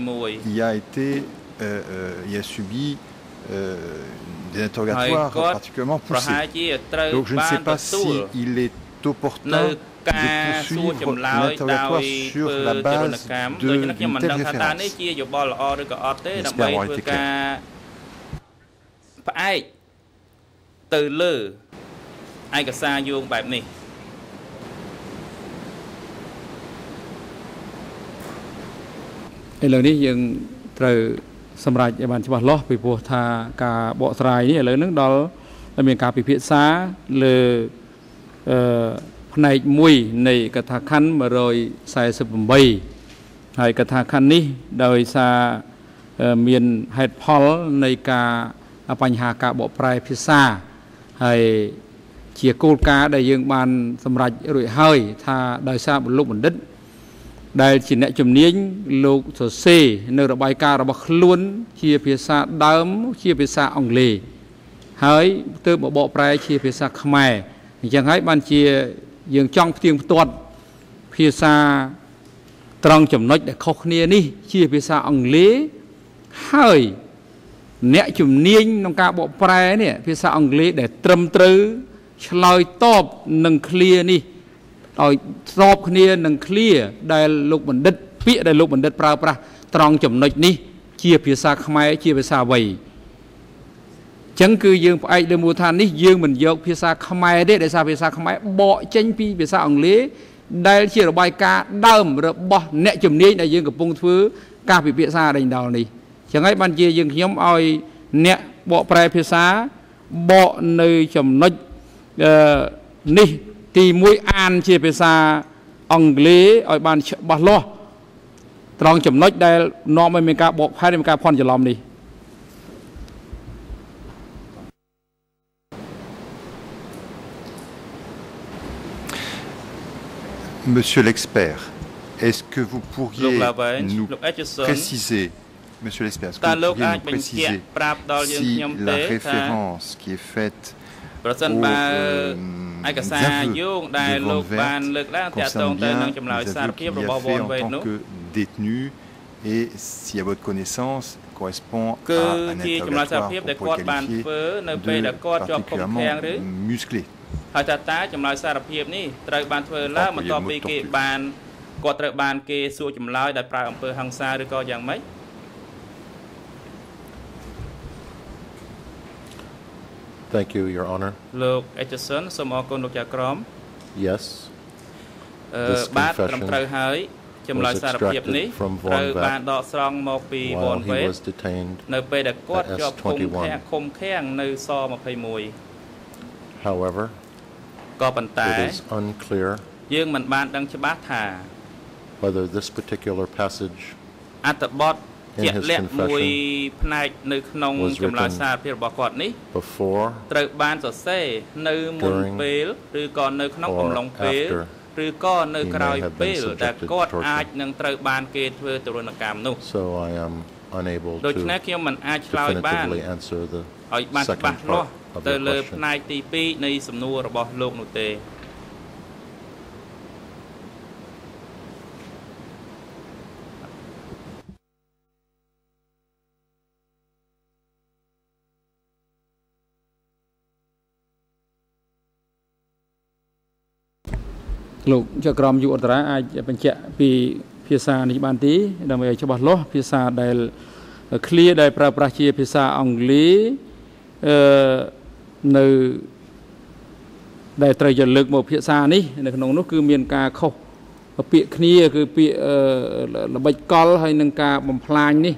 Speaker 13: y a subi des interrogatoires particulièrement poussés. Donc je ne sais pas s'il est opportun de poursuivre l'interrogatoire sur la base d'une telle référence. J'espère avoir été clair.
Speaker 5: ឯកសារយោងបែបនេះ
Speaker 1: ឥឡូវនេះយើងត្រូវសម្រេចឲ្យបានច្បាស់លាស់ពីព្រោះថាការបកស្រាយនេះឥឡូវហ្នឹងដល់មានការពិភាក្សាលើផ្នែកមួយនៃកថាខណ្ឌ148ហើយកថាខណ្ឌនេះដោយសារមានហេតុផលនៃការបញ្ហាការបកប្រែភាសាហើយជាគោលការណ៍ដែលយើងបានសម្រេចរួចហើយថាដោយសារលោកបណ្ឌិតដែលជាអ្នកជំនាញលោកសរសេរនៅរបាយការណ៍របស់ខ្លួនជាភាសាដើមជាភាសាអង់គ្លេសហើយទើបបកប្រែជាភាសាខ្មែរអញ្ចឹងហើយបានជាយើងចង់ផ្ទៀងផ្ទាត់ភាសាត្រង់ចំណុចដែលខុសគ្នានេះជាភាសាអង់គ្លេសហើយអ្នកជំនាញក្នុងការបកប្រែនេះភាសាអង់គ្លេសដែលត្រឹមត្រូវឆ្លើយតបនឹងឃ្លានេះឲ្យស្របគ្នានឹងឃ្លាដែលលោកបណ្ឌិតពាក្យដែលលោកបណ្ឌិតប្រើប្រាស់ត្រង់ចំណុចនេះជាភាសាខ្មែរជាភាសាអ្វីអញ្ចឹងគឺយើងផ្អែកលើមូលដ្ឋាននេះយើងមិនយកភាសាខ្មែរទេដោយសារភាសាខ្មែរបកចេញពីភាសាអង់គ្លេសដែលជារបាយការណ៍ដើមរបស់អ្នកជំនាញដែលយើងកំពុងធ្វើការពិភាក្សាដេញដោលនេះអញ្ចឹងហើយបានជាយើងខ្ញុំឲ្យអ្នកបកប្រែភាសាបកនៅចំណុចនេះទី1អានជាភាសាអង់គ្លេសឲ្យបានច្បាស់លាស់ត្រង់ចំណុចដែលនាំឲ្យមានការបកផែនមានការភ័ន្តច្រឡំនេះ
Speaker 13: Monsieur l'expert, est-ce que vous pourriez nous préciser, Monsieur l'expert, est-ce que vous pourriez nous préciser si la référence qui est faite aux aveux de vente verte concerne bien les aveux qu'il a fait en tant que détenu et si à votre connaissance correspond à un interrogatoire pour qualifier de particulièrement musclé.
Speaker 5: ហើយតើចម្លើយសារភាពនេះត្រូវបានធ្វើឡើងបន្ទាប់ពីគេបានគាត់ត្រូវបានគេសួរចម្លើយដោយប្រើអំពើហិង្សាឬក៏យ៉ាងម៉េច
Speaker 3: Thank you, Your Honor.
Speaker 5: លោក Etcheson សូមអរគុណលោកចៅក្រម
Speaker 3: Yes.
Speaker 5: បាទត្រឹមត្រូវហើយចម្លើយសារភាពនេះត្រូវបានដកស្រង់មកពីវ៉នវេតនៅពេលដែលគាត់ជាប់ឃុំឃាំងនៅស21
Speaker 3: However, it is unclear whether this particular passage in his confession was written before, during, or after he may have been subjected to torture. So I am unable to definitively answer the second part of your question.
Speaker 5: ផ្នែកទី2នៃសំណួររបស់លោកនោះទេ
Speaker 1: លោកចក្រមយុអន្តរាអាចបញ្ជាក់ពីភាសានេះបានទេដើម្បីឲ្យច្បាស់លាស់ភាសាដែល clear ដែលប្រើប្រាស់ជាភាសាអង់គ្លេសនៅដែលត្រូវយកលើកមកភាសានេះនៅក្នុងនោះគឺមានការខុសពាក្យគ្នាគឺពាក្យល្បិចកលហើយនឹងការបំផ្លាញនេះ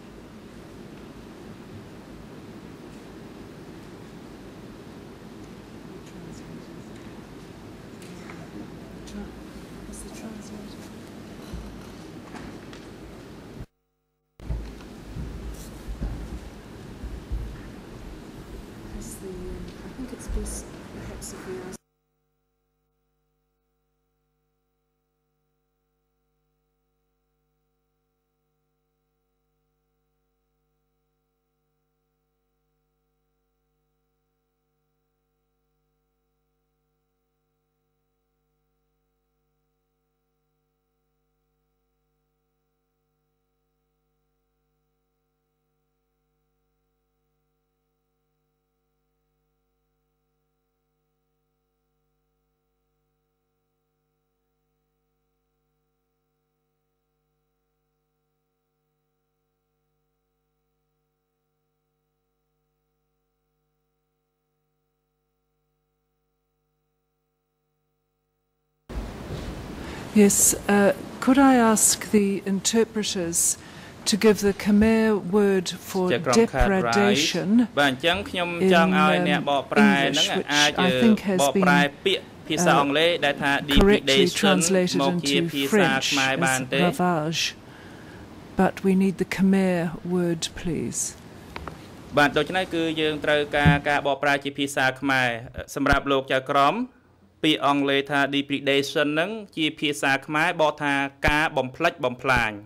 Speaker 14: Yes, could I ask the interpreters to give the Khmer word for depredation in English, which I think has been correctly translated into French as ravage, but we need the Khmer word, please.
Speaker 5: បាទដូច្នេះគឺយើងត្រូវការការបកប្រែជាភាសាខ្មែរសម្រាប់លោកចៅក្រម ពីអង់គ្លេសថា depredation ហ្នឹងជាភាសាខ្មែរបកថាការបំផ្លិចបំផ្លាញ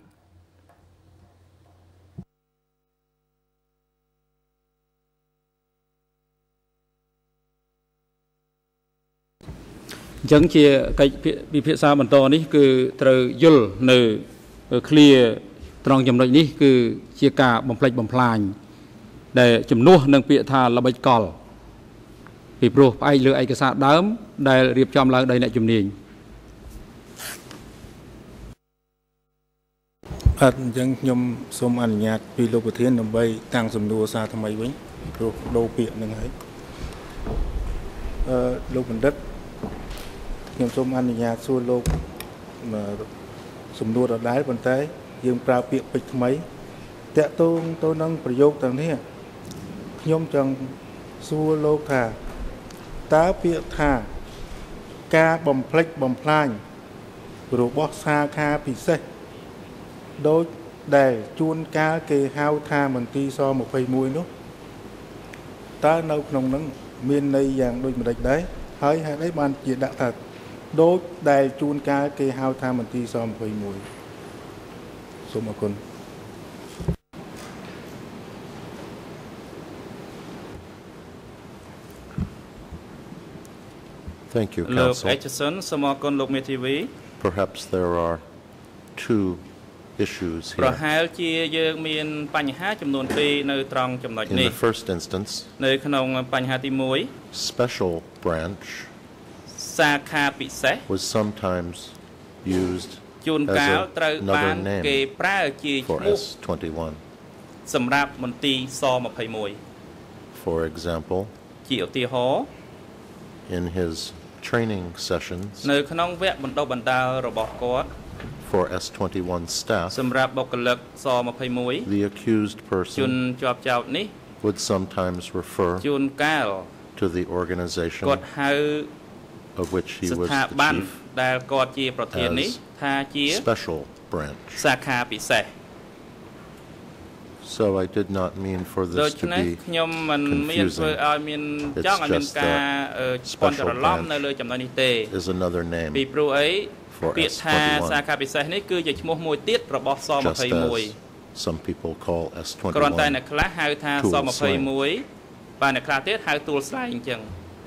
Speaker 1: អញ្ចឹងជាកិច្ចពិភាក្សាបន្តនេះគឺត្រូវយល់នៅ clear ត្រង់ចំណុចនេះគឺជាការបំផ្លិចបំផ្លាញដែលជំនួសនឹងពាក្យថាល្បិចកល ពីព្រោះផ្អែកលើឯកសារដើមដែលរៀបចំឡើងដោយអ្នកជំនាញ
Speaker 11: អញ្ចឹងខ្ញុំសូមអនុញ្ញាតពីលោកប្រធានដើម្បីតាំងសំណួរសារថ្មីវិញព្រោះដូរពាក្យនឹងហើយលោកបណ្ឌិតខ្ញុំសូមអនុញ្ញាតសួរលោកសំណួរដដែលប៉ុន្តែយើងប្រើពាក្យពេចន៍ថ្មីតាក់ទងទៅនឹងប្រយោគទាំងនេះខ្ញុំចង់សួរលោកថា តើពាក្យថាការបំផ្លិចបំផ្លាញរបស់សាខាពិសេសដូចដែលជួនកាលគេហៅថាមន្ទីរស-21នោះតើនៅក្នុងនឹងមានន័យយ៉ាងដូចម្តេចដែរហើយហេតុអីបានជាដាក់ថាដូចដែលជួនកាលគេហៅថាមន្ទីរស-21 សូមអរគុណ
Speaker 3: Thank you, Counsel. Perhaps there are two issues here. In the first instance, special branch was sometimes used as another name for S21. For example, in his training sessions for S21 staff, the accused person would sometimes refer to the organization of which he was the chief as special branch. So I did not mean for this to be confusing. It's just that special branch is another name for S21, just as some people call S21 tool swing.
Speaker 5: បាទអ្នកខ្លះទៀតហៅទួលស្លែងអញ្ចឹង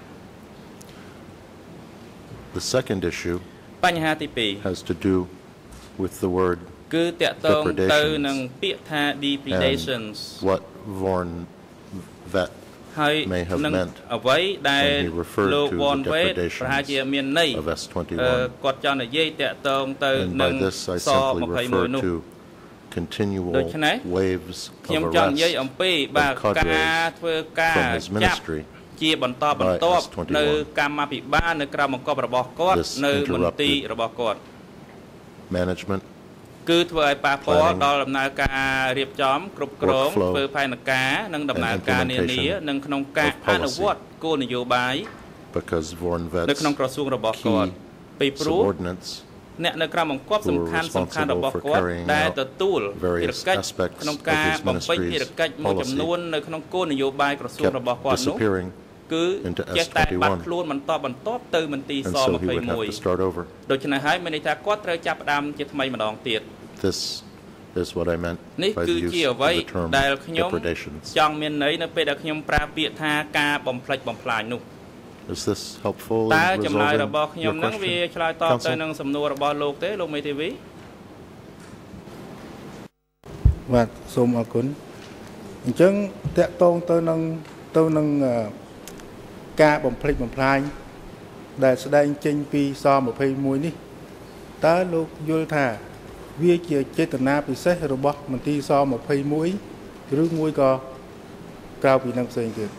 Speaker 3: The second issue
Speaker 5: បញ្ហាទី2
Speaker 3: has to do with the word
Speaker 5: គឺតាក់ទងទៅនឹងពាក្យថា depredations
Speaker 3: what Vorn Vet
Speaker 5: ហើយនឹងអ្វីដែលលោក Von Vet ប្រហែលជាមានន័យគាត់ចង់និយាយតាក់ទងទៅនឹងស21នោះ
Speaker 3: continual waves of
Speaker 5: ខ្ញុំចង់និយាយអំពីបាទការធ្វើការចាប់ជាបន្តបន្ទាប់នៅកម្មាភិបាលនៅក្រៅបង្គាប់របស់គាត់នៅមន្ទីររបស់គាត់
Speaker 3: management
Speaker 5: គឺធ្វើឲ្យប៉ះពាល់ដល់ដំណើរការរៀបចំគ្រប់គ្រងធ្វើផែនការនិងដំណើរការនានានិងក្នុងការអនុវត្តគោលនយោបាយនៅក្នុងក្រសួងរបស់គាត់ពីព្រោះអ្នកនៅក្រៅបង្គាប់សំខាន់របស់គាត់ដែលទទួលភារកិច្ចក្នុងការបំពេញភារកិច្ចមួយចំនួននៅក្នុងគោលនយោបាយក្រសួងរបស់គាត់នោះគឺចេះតែបាត់ខ្លួនបន្តទៅមន្ទីរស21ដូច្នេះហើយមានន័យថាគាត់ត្រូវចាប់ផ្ដើមជាថ្មីម្ដងទៀត
Speaker 3: This is what I meant
Speaker 5: នេះគឺជាអ្វីដែលខ្ញុំចង់មានន័យនៅពេលដែលខ្ញុំប្រើពាក្យថាការបំផ្លិចបំផ្លាញនោះ
Speaker 3: Is this helpful
Speaker 5: តើចម្លើយរបស់ខ្ញុំនឹងវាឆ្លើយតបទៅនឹងសំណួររបស់លោកទេលោកមេធាវី
Speaker 11: បាទសូមអរគុណអញ្ចឹងតកតងទៅនឹងការបំផ្លិចបំផ្លាញដែលស្ដែងចេញពីស21នេះតើលោកយល់ថាវាជាចេតនាពិសេសរបស់មន្ទីរស21ឬមួយក៏ក្រៅពីនឹងផ្សេងទៀត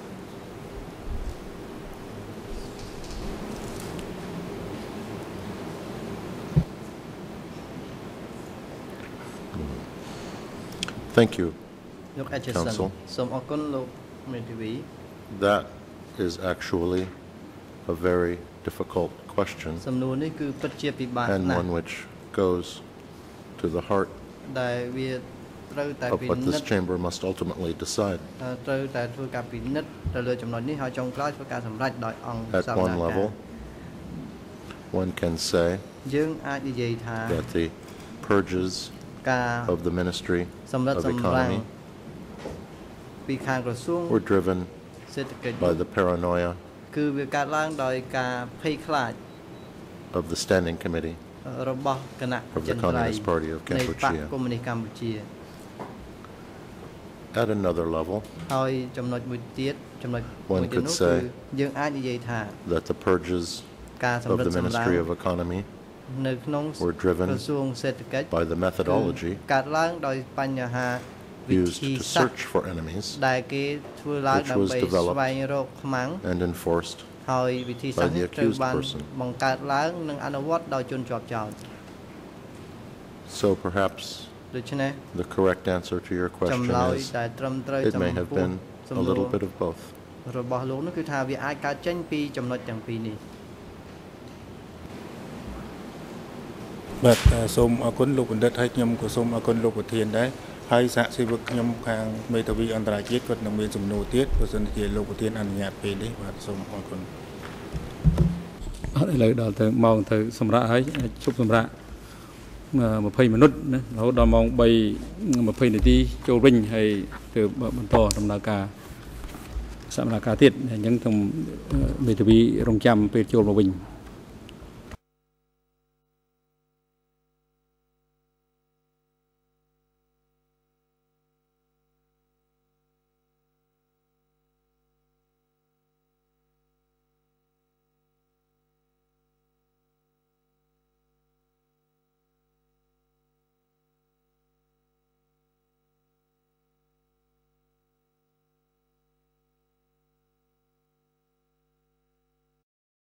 Speaker 3: Thank you,
Speaker 8: Counsel.
Speaker 3: That is actually a very difficult question and one which goes to the heart of what this chamber must ultimately decide. At one level, one can say that the purges of the Ministry of Economy were driven by the paranoia of the Standing Committee of the Communist Party of Cambodia. At another level, one could say that the purges of the Ministry of Economy were driven by the methodology used to search for enemies, which was developed and enforced by the accused person. So perhaps the correct answer to your question is it may have been a little bit of both.
Speaker 11: But សូមអរគុណលោកបណ្ឌិតហើយខ្ញុំក៏សូមអរគុណលោកប្រធានដែរហើយសហសេវកខ្ញុំខាងមេធាវីអន្តរជាតិគាត់នឹងមានសំណួរទៀតបើសិនជាលោកប្រធានអនុញ្ញាតពេលនេះបាទសូមអរគុណអត់ឥឡូវដល់ទៅម៉ោងទៅសម្រាប់ហើយជប់សម្រាប់20 minutes ណារហូតដល់ម៉ោង3:20 នាទីចូលវិញហើយទៅបន្តដំណើរការសកម្មភាពទៀតអញ្ចឹងខ្ញុំមេធាវីរងចាំពេលចូលមកវិញ